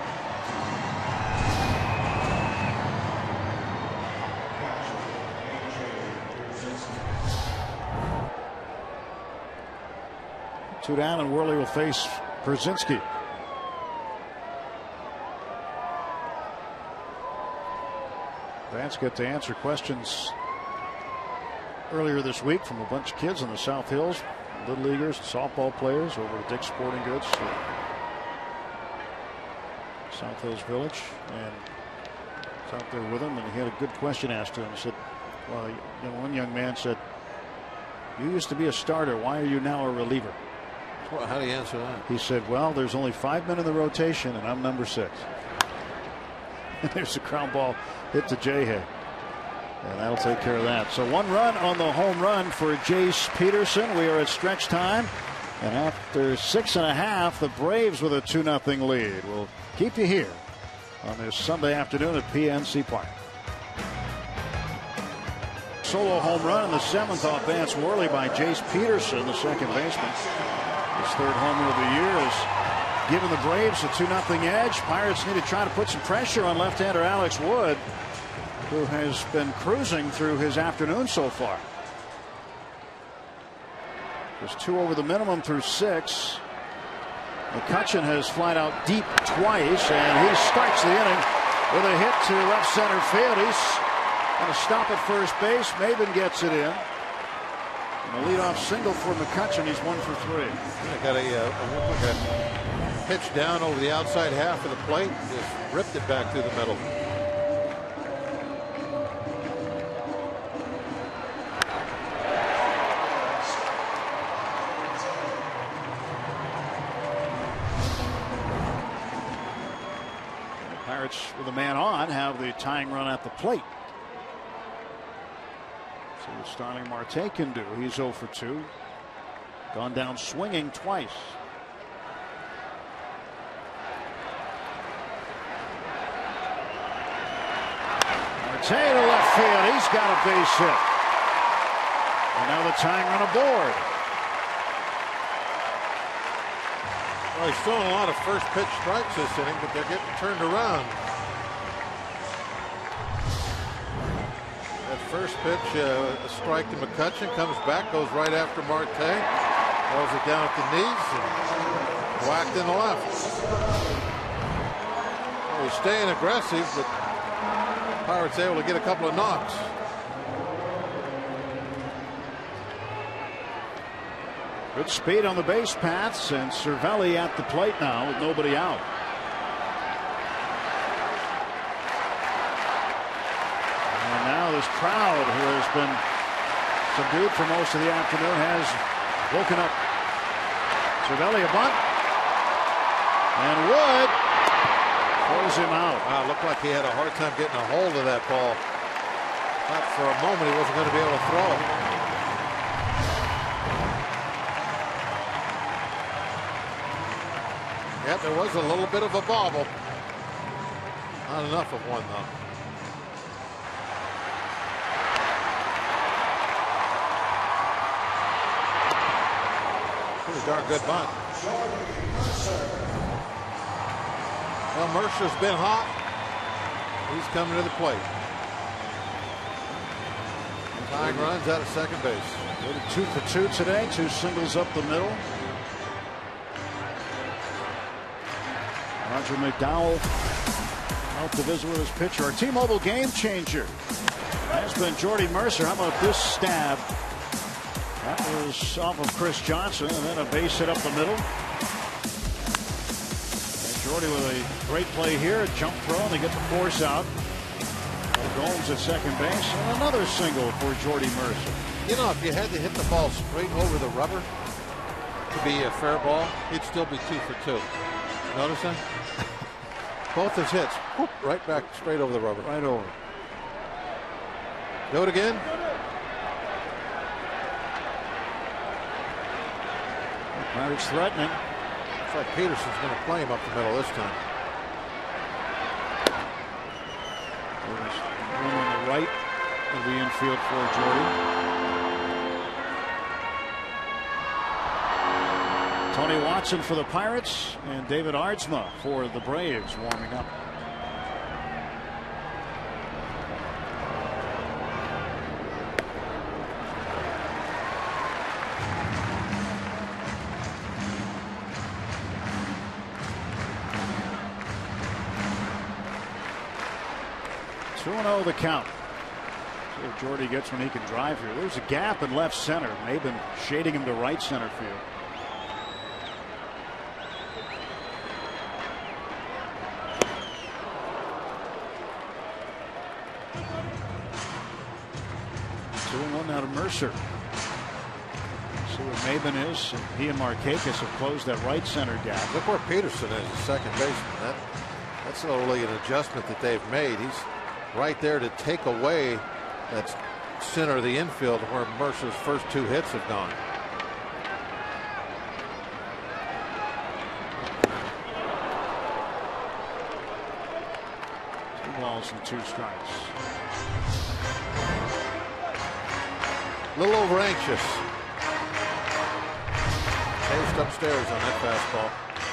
[SPEAKER 1] Two down, and Worley will face Brzezinski. Vance got to answer questions earlier this week from a bunch of kids in the South Hills, little leaguers, softball players over at Dick's Sporting Goods, South Hills Village, and was out there with him, and he had a good question asked to him. He said, well, you know, one young man said, you used to be a starter, why are you now a reliever?
[SPEAKER 2] Well, how do you answer that?
[SPEAKER 1] He said, well, there's only five men in the rotation, and I'm number six. And there's a ground ball hit to J-Head. And that'll take care of that. So one run on the home run for Jace Peterson. We are at stretch time. And after six and a half, the Braves with a two nothing lead. We'll keep you here on this Sunday afternoon at P N C Park. Solo home run in the seventh off Vance Worley by Jace Peterson, the second baseman. His third homer of the year is giving the Braves a two nothing edge. Pirates need to try to put some pressure on left-hander Alex Wood, who has been cruising through his afternoon so far. There's two over the minimum through six. McCutchen has flied out deep twice, and he starts the inning with a hit to left center field. He's going to stop at first base. Maben gets it in. And a leadoff single for McCutchen. He's one for three.
[SPEAKER 2] I got a, uh, a, a pitch down over the outside half of the plate. Just ripped it back through the middle.
[SPEAKER 1] With a man on, have the tying run at the plate. See what Starling Marte can do. He's oh for two. Gone down swinging twice. Marte to left field. He's got a base hit. And now the tying run aboard.
[SPEAKER 2] Well, he's throwing a lot of first pitch strikes this inning, but they're getting turned around. That first pitch, uh, a strike to McCutchen, comes back, goes right after Marte, throws it down at the knees, and whacked in the left. Well, he's staying aggressive, but Pirates able to get a couple of knocks.
[SPEAKER 1] Good speed on the base paths, and Cervelli at the plate now with nobody out. And now this crowd, who has been subdued for most of the afternoon, has woken up. Cervelli a bunt. And Wood throws him out.
[SPEAKER 2] Wow, looked like he had a hard time getting a hold of that ball. Thought for a moment he wasn't going to be able to throw it. Yeah, there was a little bit of a bobble. Not enough of one, though. Pretty darn good bunt. Well, Mercer's been hot. He's coming to the plate. Tying runs out of second base.
[SPEAKER 1] Two for two today. Two singles up the middle. Roger McDowell out to visit with his pitcher. Our T-Mobile game changer has been Jordy Mercer. How about this stab? That was off of Chris Johnson, and then a base hit up the middle. And Jordy with a great play here, a jump throw, and they get the force out. Gomes at second base, and another single for Jordy Mercer.
[SPEAKER 2] You know, if you had to hit the ball straight over the rubber to be a fair ball, he'd still be two for two. Notice that? Both his hits, whoop, right back straight over the rubber.
[SPEAKER 1] Right over.
[SPEAKER 2] Do it again.
[SPEAKER 1] Pirates threatening.
[SPEAKER 2] Looks like Peterson's going to play him up the middle this time.
[SPEAKER 1] There's one on the right of the infield for Jordy. Tony Watson for the Pirates and David Aardsma for the Braves warming up. two and oh the count. See if Jordy gets when he can drive here. There's a gap in left center. Maben shading him to right center field. two and one now to Mercer. See what Maben is. He and Markakis have closed that right center gap.
[SPEAKER 2] Look where Peterson is, the second baseman. That, that's only an adjustment that they've made. He's right there to take away that center of the infield where Mercer's first two hits have gone.
[SPEAKER 1] Two balls and two strikes.
[SPEAKER 2] A little over anxious. Chased upstairs on that fastball.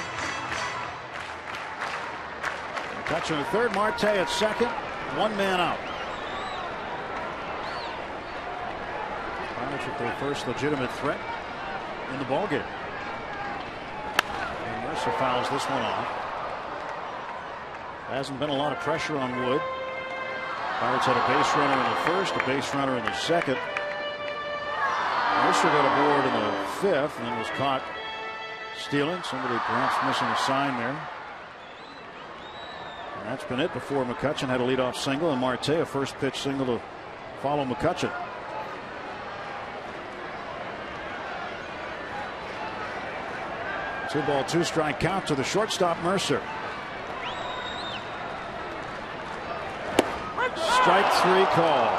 [SPEAKER 1] Touching the third, Marte at second. One man out. Pirates with their first legitimate threat in the ballgame. And Mercer fouls this one off. Hasn't been a lot of pressure on Wood. Pirates had a base runner in the first, a base runner in the second. Mercer got aboard in the fifth and then was caught stealing. Somebody perhaps missing a sign there. And that's been it before McCutchen had a leadoff single and Marte a first pitch single to follow McCutchen. Two ball, two strike count to the shortstop Mercer. Strike three call.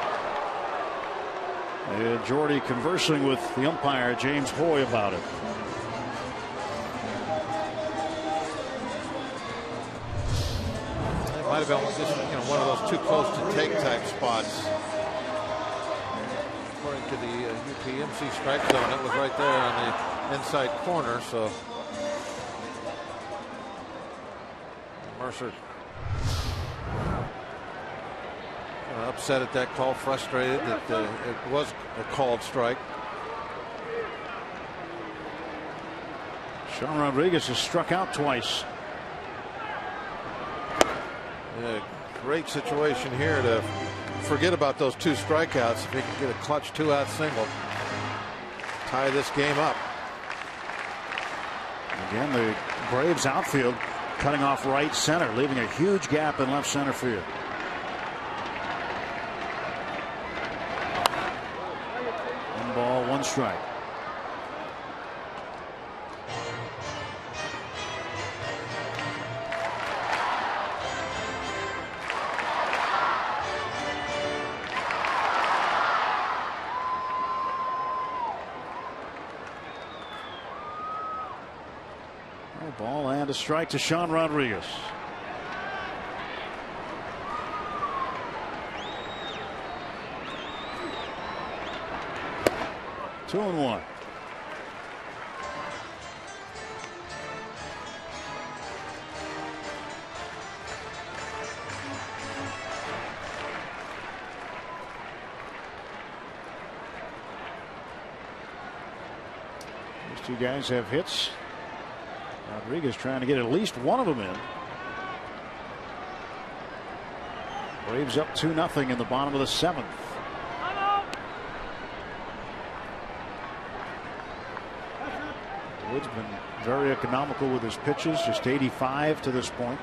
[SPEAKER 1] And Jordy conversing with the umpire James Hoy about it.
[SPEAKER 2] It might have been just, you know, one of those too close to take type spots. According to the uh, U P M C strike zone, it was right there on the inside corner. So Mercer upset at that call, frustrated that uh, it was a called strike.
[SPEAKER 1] Sean Rodriguez has struck out twice.
[SPEAKER 2] Yeah, great situation here to forget about those two strikeouts if he can get a clutch two out single. Tie this game up.
[SPEAKER 1] Again, the Braves outfield cutting off right center, leaving a huge gap in left center field. One ball, one strike. A ball and a strike to Sean Rodriguez. Two and one. These two guys have hits. Rodriguez trying to get at least one of them in. Braves up two nothing in the bottom of the seventh. Wood's been very economical with his pitches, just eighty-five to this point.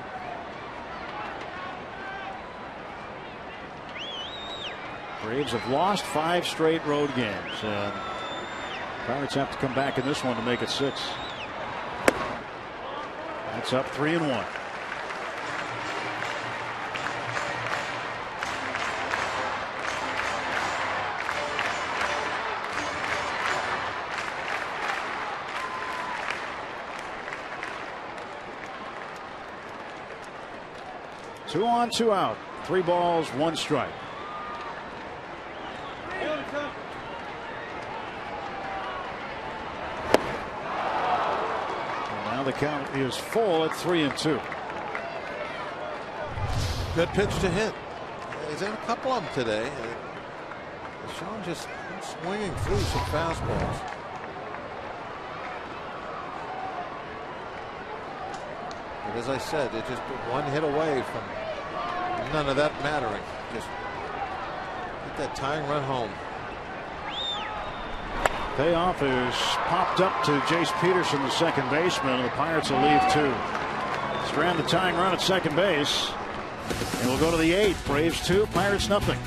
[SPEAKER 1] Braves have lost five straight road games, and Pirates have to come back in this one to make it six. That's up three and one. Two on, two out. Three balls, one strike. And now the count is full at three and two.
[SPEAKER 2] Good pitch to hit. He's had a couple of them today. Sean just swinging through some fastballs. But as I said, it just one hit away from none of that mattering. Just get that tying run home.
[SPEAKER 1] Payoff is popped up to Jace Peterson, the second baseman, and the Pirates will leave two. Strand the tying run at second base. And we'll go to the eighth. Braves two, Pirates nothing.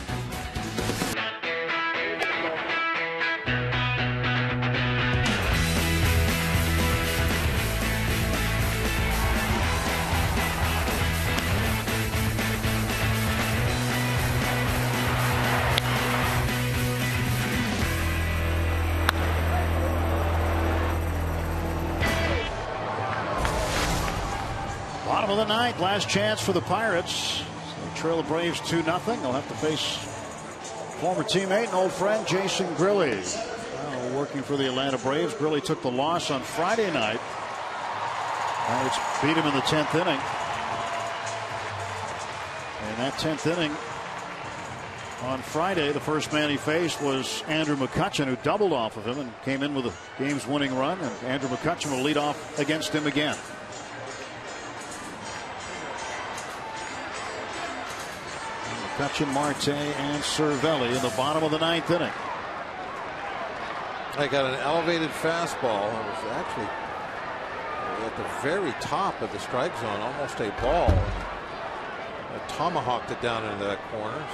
[SPEAKER 1] Bottom of the ninth, last chance for the Pirates. They trail the Braves two nothing. They'll have to face former teammate and old friend Jason Grilli. Well, working for the Atlanta Braves. Grilli took the loss on Friday night. Pirates beat him in the tenth inning. And that tenth inning on Friday, the first man he faced was Andrew McCutchen, who doubled off of him and came in with a game's winning run. And Andrew McCutchen will lead off against him again. McCutchen, Marte, and Cervelli in the bottom of the ninth inning.
[SPEAKER 2] I got an elevated fastball. It was actually at the very top of the strike zone, almost a ball. I tomahawked it down into that corner.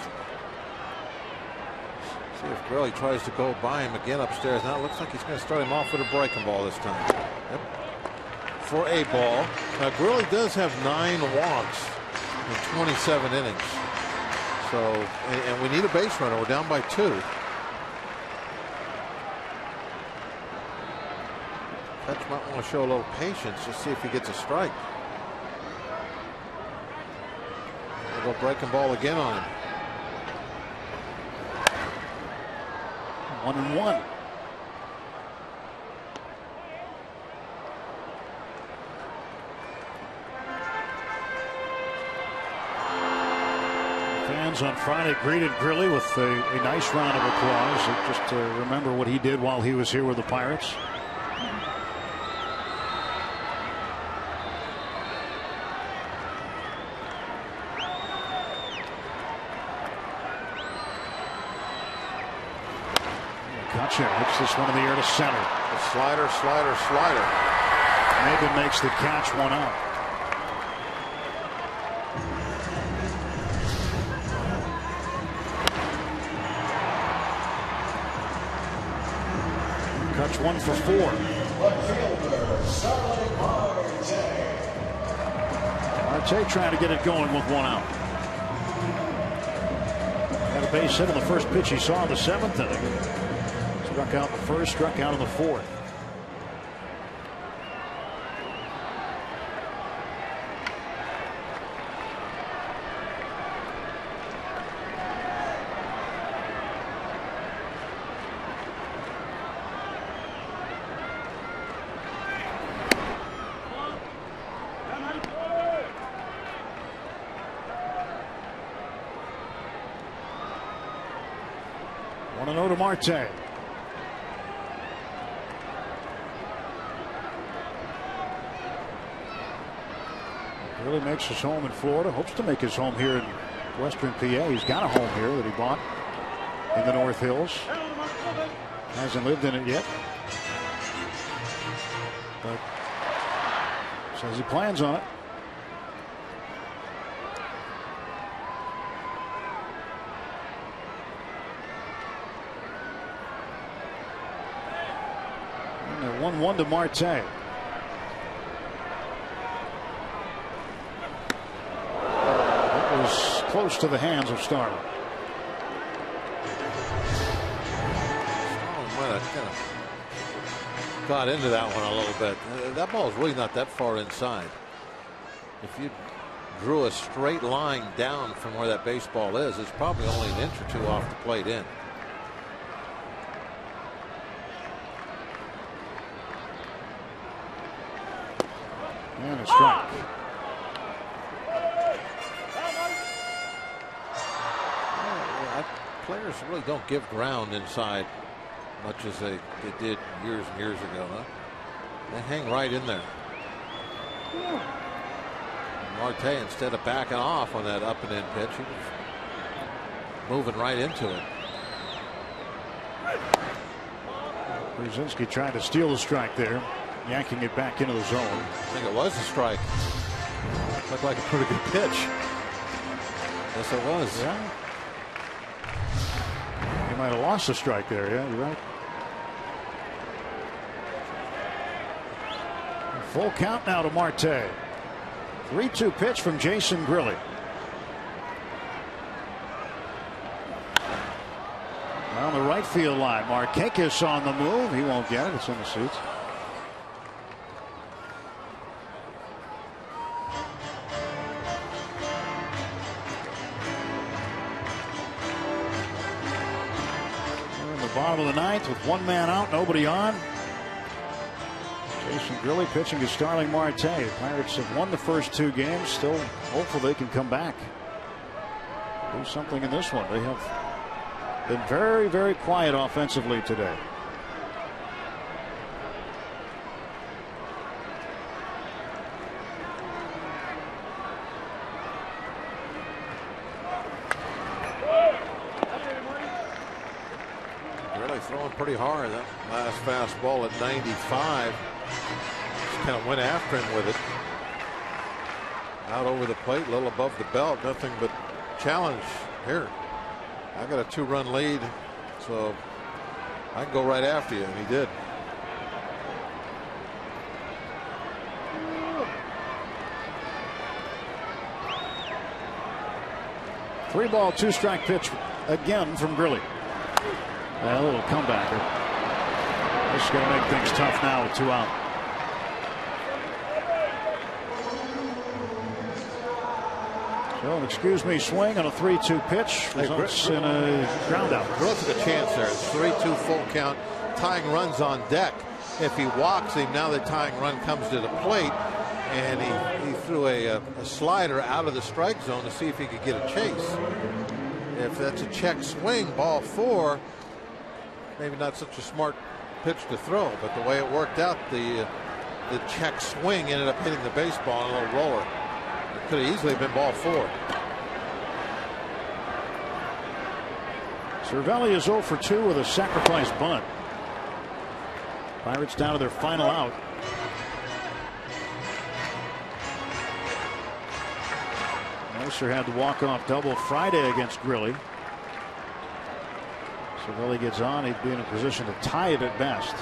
[SPEAKER 2] See if Grilli tries to go by him again upstairs. Now it looks like he's going to start him off with a breaking ball this time. Yep. For a ball. Now Grilli does have nine walks in twenty-seven innings. So, and, and we need a base runner. We're down by two. Catch might want to show a little patience, just see if he gets a strike. We'll go breaking ball again on him.
[SPEAKER 1] One and one. Fans on Friday greeted Grilli with a, a nice round of applause. Just to remember what he did while he was here with the Pirates. McCutchen hits this one in the air to center.
[SPEAKER 2] A slider, slider, slider.
[SPEAKER 1] Maben makes the catch, one out. Cuts one for four. Marte trying to get it going with one out. Had a base hit on the first pitch he saw in the seventh inning. Struck out in the first, struck out in the fourth. one and oh to Marte. Really makes his home in Florida. Hopes to make his home here in Western P A. He's got a home here that he bought in the North Hills. Hasn't lived in it yet, but says he plans on it. one one to Marte. It was close to the hands of Starlin.
[SPEAKER 2] Starlin might have kind of got into that one a little bit. Uh, that ball is really not that far inside. If you drew a straight line down from where that baseball is, it's probably only an inch or two off the plate in.
[SPEAKER 1] And a strike.
[SPEAKER 2] Well, players really don't give ground inside much as they, they did years and years ago. Huh? They hang right in there. Marte, instead of backing off on that up and in pitch, he was moving right into it.
[SPEAKER 1] Brzezinski trying to steal the strike there, yanking it back into the zone.
[SPEAKER 2] I think it was a strike. Looked like a pretty good pitch. Yes, it was.
[SPEAKER 1] Yeah. He might have lost the strike there. Yeah, you're right. Full count now to Marte. three two pitch from Jason Grilli. On the right field line, Markakis on the move. He won't get it. It's in the seats. We're in the bottom of the ninth with one man out, nobody on. Jason Grilli pitching to Starling Marte. Pirates have won the first two games. Still hopeful they can come back, do something in this one. They have been very, very quiet offensively today.
[SPEAKER 2] Really throwing pretty hard. That last fastball at ninety-five. Just kind of went after him with it. Out over the plate, a little above the belt. Nothing but challenge here. I got a two run lead, so I can go right after you, and he did.
[SPEAKER 1] Three ball, two strike pitch again from Grilli. A little comebacker. This is going to make things tough now with two out. So an excuse me swing on a three two pitch results in a ground out.
[SPEAKER 2] Grilli took a chance there. three two full count. Tying runs on deck. If he walks him, now the tying run comes to the plate, and he, he threw a, a, a slider out of the strike zone to see if he could get a chase. If that's a check swing, ball four, maybe not such a smart pitch to throw, but the way it worked out, the the check swing ended up hitting the baseball on a little roller. It could have easily been ball four.
[SPEAKER 1] Cervelli is oh for two with a sacrifice bunt. Pirates down to their final out. Mercer had the walk-off double Friday against Grilli. Cervelli gets on. He'd be in a position to tie it at best.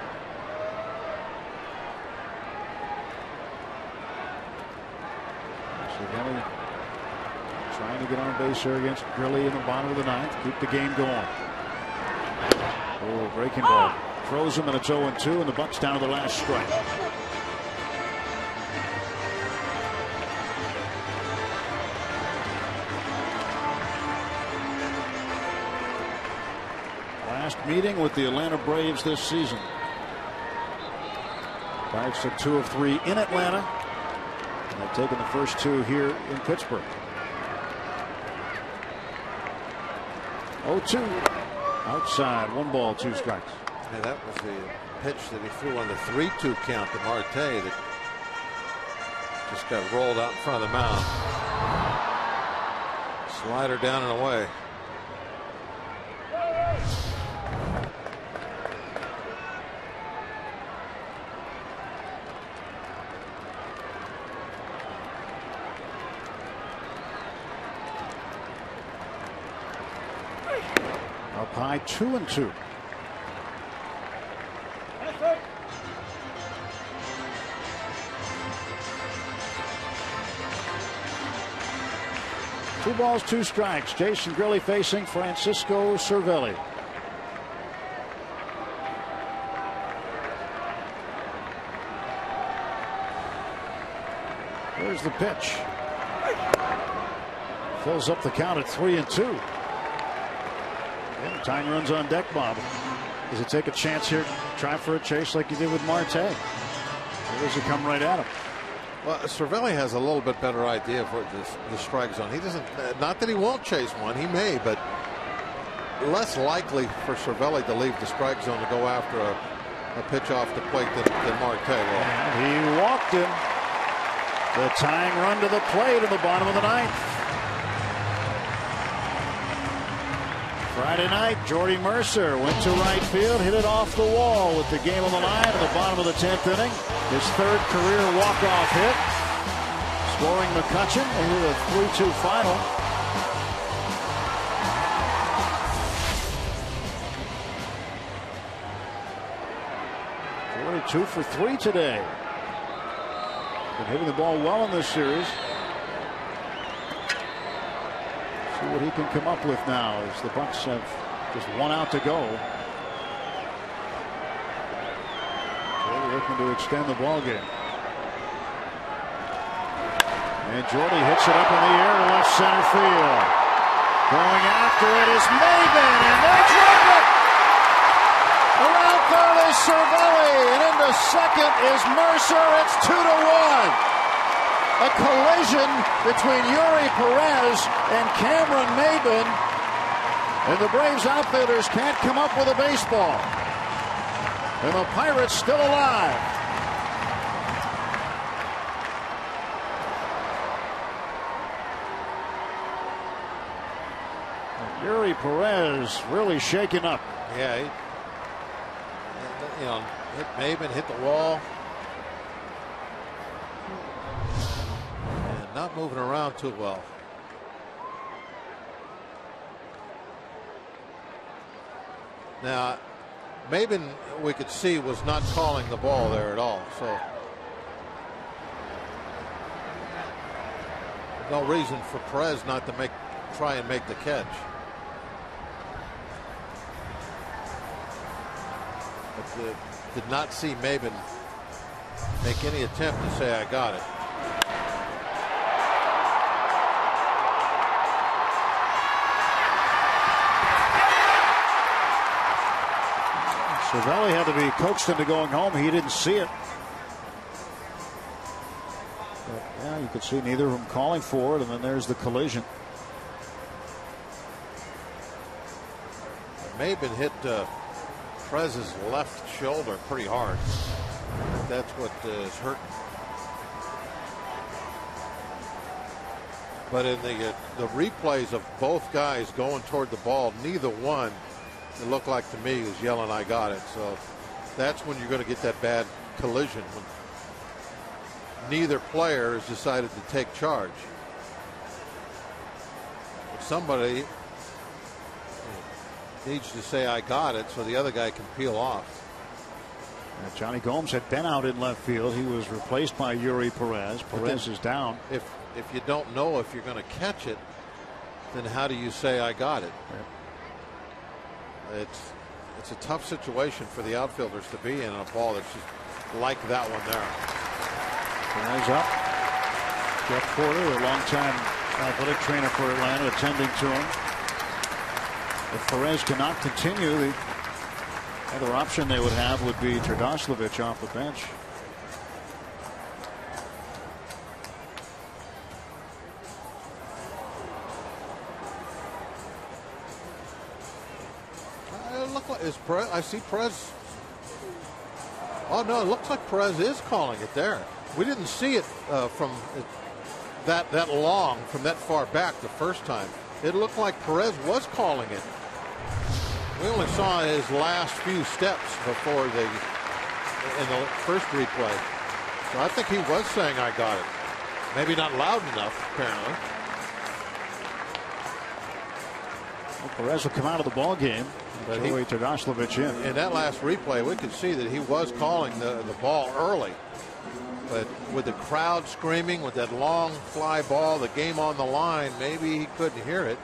[SPEAKER 1] Cervelli trying to get on base here against Grilli in the bottom of the ninth. Keep the game going. Oh, breaking ball. Throws him, and it's oh and two, and the Bucks down to the last strike. Last meeting with the Atlanta Braves this season. Pirates took two of three in Atlanta, and they've taken the first two here in Pittsburgh. oh two. Outside, one ball, two strikes.
[SPEAKER 2] Yeah, that was the pitch that he threw on the three two count to Marte that just got rolled out in front of the mound. Slider down and away.
[SPEAKER 1] Up high, two and two. Two balls, two strikes. Jason Grilli facing Francisco Cervelli. There's the pitch. Fills up the count at three and two. And tying runs on deck, Bob. Does he take a chance here? Try for a chase like he did with Marte? Or does he come right at him?
[SPEAKER 2] Well, Cervelli has a little bit better idea for this, the strike zone. He doesn't, not that he won't chase one, he may, but less likely for Cervelli to leave the strike zone to go after a, a pitch off the plate than, than Marte will.
[SPEAKER 1] He walked him. The tying run to the plate in the bottom of the ninth. Friday night, Jordy Mercer went to right field, hit it off the wall with the game on the line at the bottom of the tenth inning. His third career walk-off hit. Scoring McCutchen into the three two final. forty-two for three today. Been hitting the ball well in this series. See what he can come up with now as the Bucks have just one out to go. They're looking to extend the ball game. And Jordy hits it up in the air to left center field. Going after it is Maybin, and they drop it. Around third is Cervelli, and into second is Mercer. It's two to one. A collision between Yuri Perez and Cameron Maybin, and the Braves outfielders can't come up with a baseball. And the Pirates still alive. Yuri Perez really shaken up.
[SPEAKER 2] Yeah, he, you know, hit Maybin, hit the wall. And not moving around too well. Now, Maybin, we could see, was not calling the ball there at all. So, no reason for Perez not to make try and make the catch. But uh, did not see Maybin make any attempt to say, "I got it."
[SPEAKER 1] Cervelli had to be coaxed into going home. He didn't see it. But, yeah, you could see neither of them calling for it, and then there's the collision.
[SPEAKER 2] Maybin hit uh, Perez's left shoulder pretty hard. That's what uh, is hurting. But in the uh, the replays of both guys going toward the ball, neither one, it looked like to me, was yelling, "I got it." So that's when you're going to get that bad collision, when neither player has decided to take charge. But somebody needs to say, "I got it," so the other guy can peel off.
[SPEAKER 1] And Johnny Gomes had been out in left field. He was replaced by Yuri Perez. Perez is down.
[SPEAKER 2] If if you don't know if you're going to catch it, then how do you say, "I got it"?
[SPEAKER 1] Right.
[SPEAKER 2] It's it's a tough situation for the outfielders to be in on a ball that's just like that one there.
[SPEAKER 1] Perez up. Jeff Porter, a longtime athletic trainer for Atlanta, attending to him. If Perez cannot continue, the other option they would have would be Terdoslavich off the bench.
[SPEAKER 2] it look like? Is Perez, I see Perez. Oh no, it looks like Perez is calling it there. We didn't see it uh, from that that long, from that far back the first time. It looked like Perez was calling it. We only saw his last few steps before the in the first replay. So I think he was saying I got it. Maybe not loud enough, apparently.
[SPEAKER 1] Well, Perez will come out of the ball game. But Joey Togoslavich in.
[SPEAKER 2] In that last replay, we could see that he was calling the, the ball early. But with the crowd screaming, with that long fly ball, the game on the line, maybe he couldn't hear it.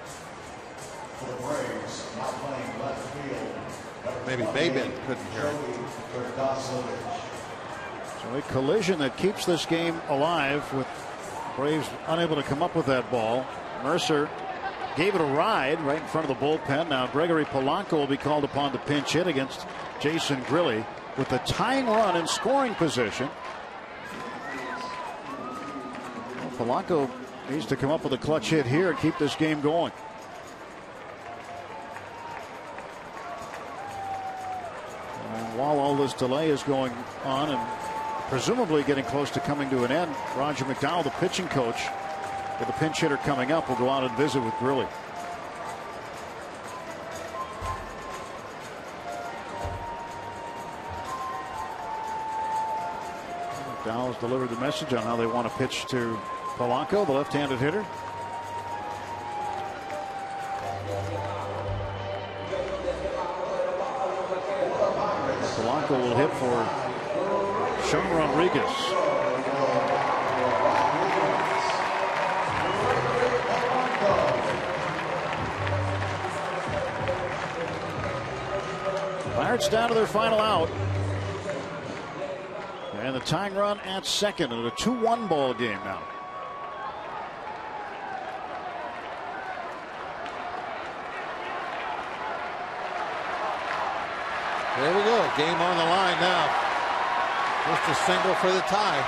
[SPEAKER 2] Maybe Maybin couldn't hear it.
[SPEAKER 1] So a collision that keeps this game alive, with Braves unable to come up with that ball. Mercer gave it a ride right in front of the bullpen. Now Gregory Polanco will be called upon to pinch hit against Jason Grilli with the tying run in scoring position. Well, Polanco needs to come up with a clutch hit here and keep this game going. And while all this delay is going on and presumably getting close to coming to an end, Roger McDowell, the pitching coach, with a pinch hitter coming up, will go out and visit with Grilli. McDowell's delivered the message on how they want to pitch to Polanco, the left-handed hitter. Polanco will hit for Sean Rodriguez. Pirates down to their final out. And the tying run at second in a two one ball game now.
[SPEAKER 2] There we go. Game on the line now. Just a single for the tie.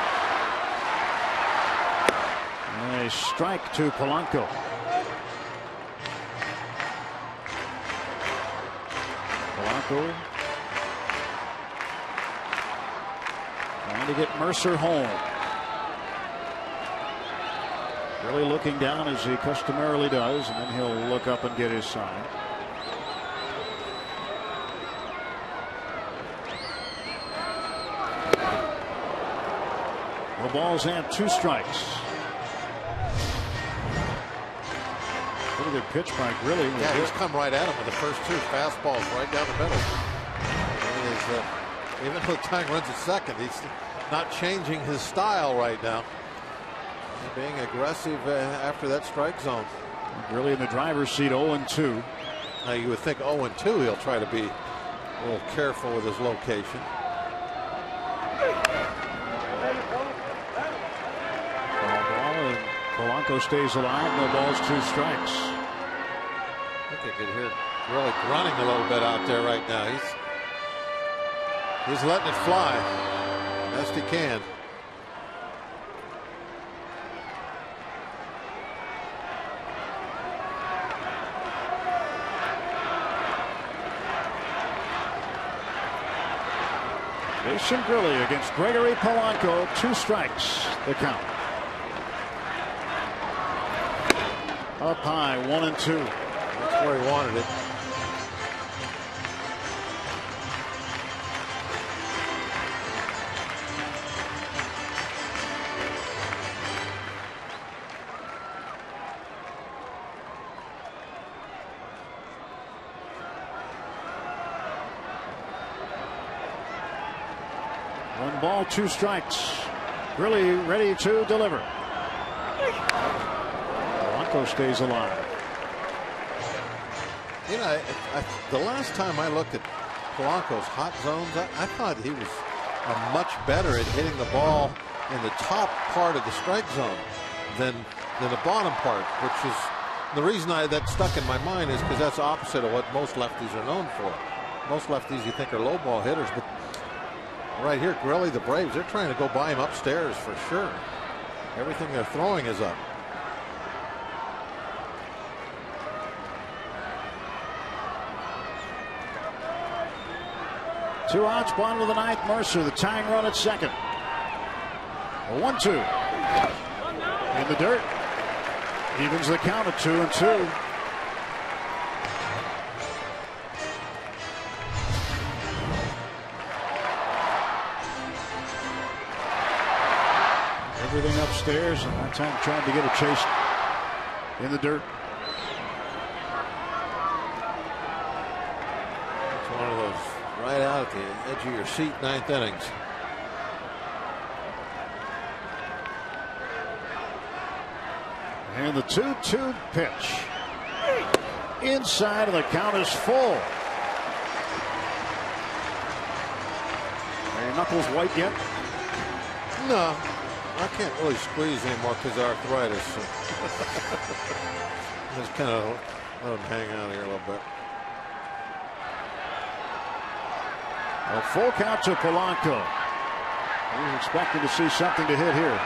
[SPEAKER 1] And a strike to Polanco. Polanco trying to get Mercer home. Really looking down as he customarily does, and then he'll look up and get his sign. The ball's and two strikes. Pretty good pitch by Grilli.
[SPEAKER 2] Yeah, he's come right at him with the first two fastballs right down the middle. And his, uh, even though tying runs at second, he's not changing his style right now. He's being aggressive uh, after that strike zone.
[SPEAKER 1] Grilli in the driver's seat, oh and two.
[SPEAKER 2] Now you would think oh and two, he'll try to be a little careful with his location.
[SPEAKER 1] Polanco stays alive. No balls, two strikes.
[SPEAKER 2] I think I could hear really grunting a little bit out there right now. He's he's letting it fly best he can.
[SPEAKER 1] Jason Grilli against Gregory Polanco. Two strikes. The count. Up high, one and two.
[SPEAKER 2] That's where he wanted it.
[SPEAKER 1] One ball, two strikes. Grilli ready to deliver. Stays alive.
[SPEAKER 2] You know, I, I, the last time I looked at Polanco's hot zones, I, I thought he was uh, much better at hitting the ball in the top part of the strike zone than than the bottom part, which is the reason I that stuck in my mind is because that's opposite of what most lefties are known for. Most lefties you think are low ball hitters, but right here, Grilli, the Braves, they're trying to go by him upstairs for sure. Everything they're throwing is up.
[SPEAKER 1] Two outs, bottom of the ninth. Mercer, the tying run at second. A one two. In the dirt. Evens the count at two and two. Everything upstairs, and that time trying to get a chase in the dirt.
[SPEAKER 2] It's one of those right out at the edge of your seat ninth innings.
[SPEAKER 1] And the two two pitch. Inside, and the count is full. Are your knuckles white yet?
[SPEAKER 2] No. I can't really squeeze anymore because of arthritis. So. Just kind of let them hang out here a little bit.
[SPEAKER 1] A full count to Polanco. He's expecting to see something to hit here.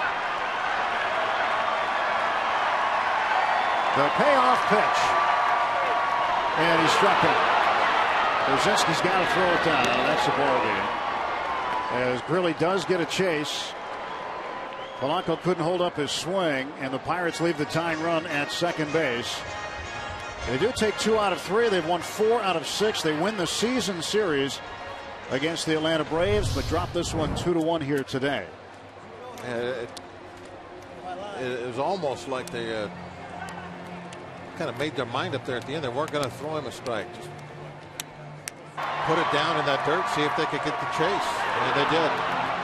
[SPEAKER 1] The payoff pitch. And he struck him. Brzezinski's got to throw it down. That's the ball game. As Grilli does get a chase. Polanco couldn't hold up his swing, and the Pirates leave the tying run at second base. They do take two out of three. They've won four out of six. They win the season series against the Atlanta Braves, but drop this one two to one here today.
[SPEAKER 2] Uh, it, it was almost like they uh, kind of made their mind up there at the end. They weren't going to throw him a strike. Just put it down in that dirt, see if they could get the chase, and they did.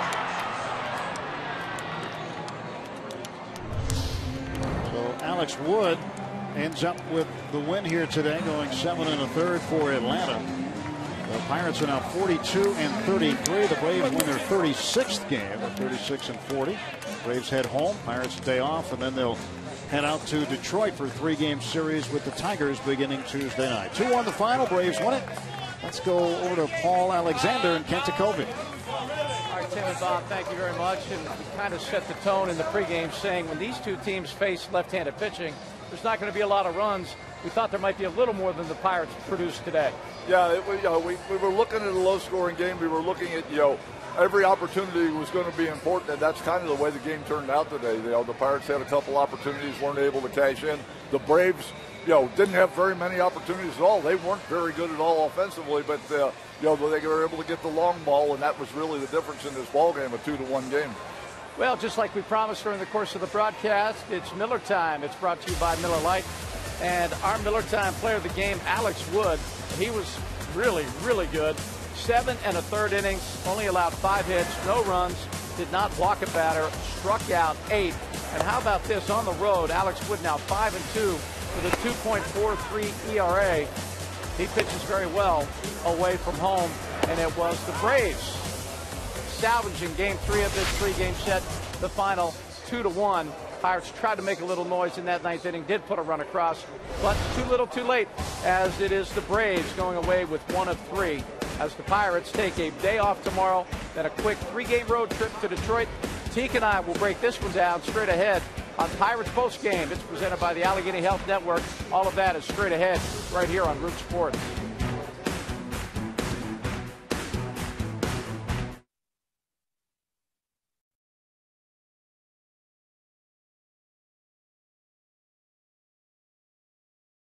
[SPEAKER 1] Alex Wood ends up with the win here today, going seven and a third for Atlanta. The Pirates are now forty-two and thirty-three. The Braves win their thirty-sixth game. They're thirty-six and forty. Braves head home. Pirates day off, and then they'll head out to Detroit for a three-game series with the Tigers beginning Tuesday night. two one the final. Braves win it. Let's go over to Paul Alexander in Kentucky.
[SPEAKER 4] All right, Tim and Bob, thank you very much. And we kind of set the tone in the pregame saying when these two teams face left-handed pitching, there's not going to be a lot of runs. We thought there might be a little more than the Pirates produced today.
[SPEAKER 5] Yeah, it, you know, we, we were looking at a low-scoring game. We were looking at, you know, every opportunity was going to be important, and that's kind of the way the game turned out today. You know, the Pirates had a couple opportunities, weren't able to cash in. The Braves, you know, didn't have very many opportunities at all. They weren't very good at all offensively, but uh, you know, they were able to get the long ball, and that was really the difference in this ball game, a two to one game.
[SPEAKER 4] Well, just like we promised during the course of the broadcast, it's Miller time. It's brought to you by Miller Lite. And our Miller Time player of the game, Alex Wood, he was really, really good. Seven and a third innings, only allowed five hits, no runs, did not walk a batter, struck out eight. And how about this on the road? Alex Wood now five and two with a two point four three E R A. He pitches very well away from home, and it was the Braves salvaging game three of this three-game set, the final two to one. Pirates tried to make a little noise in that ninth inning, did put a run across, but too little too late, as it is the Braves going away with one of three, as the Pirates take a day off tomorrow, then a quick three-game road trip to Detroit. Teak and I will break this one down straight ahead on Pirates Post Game. It's presented by the Allegheny Health Network. All of that is straight ahead right here on Root Sports.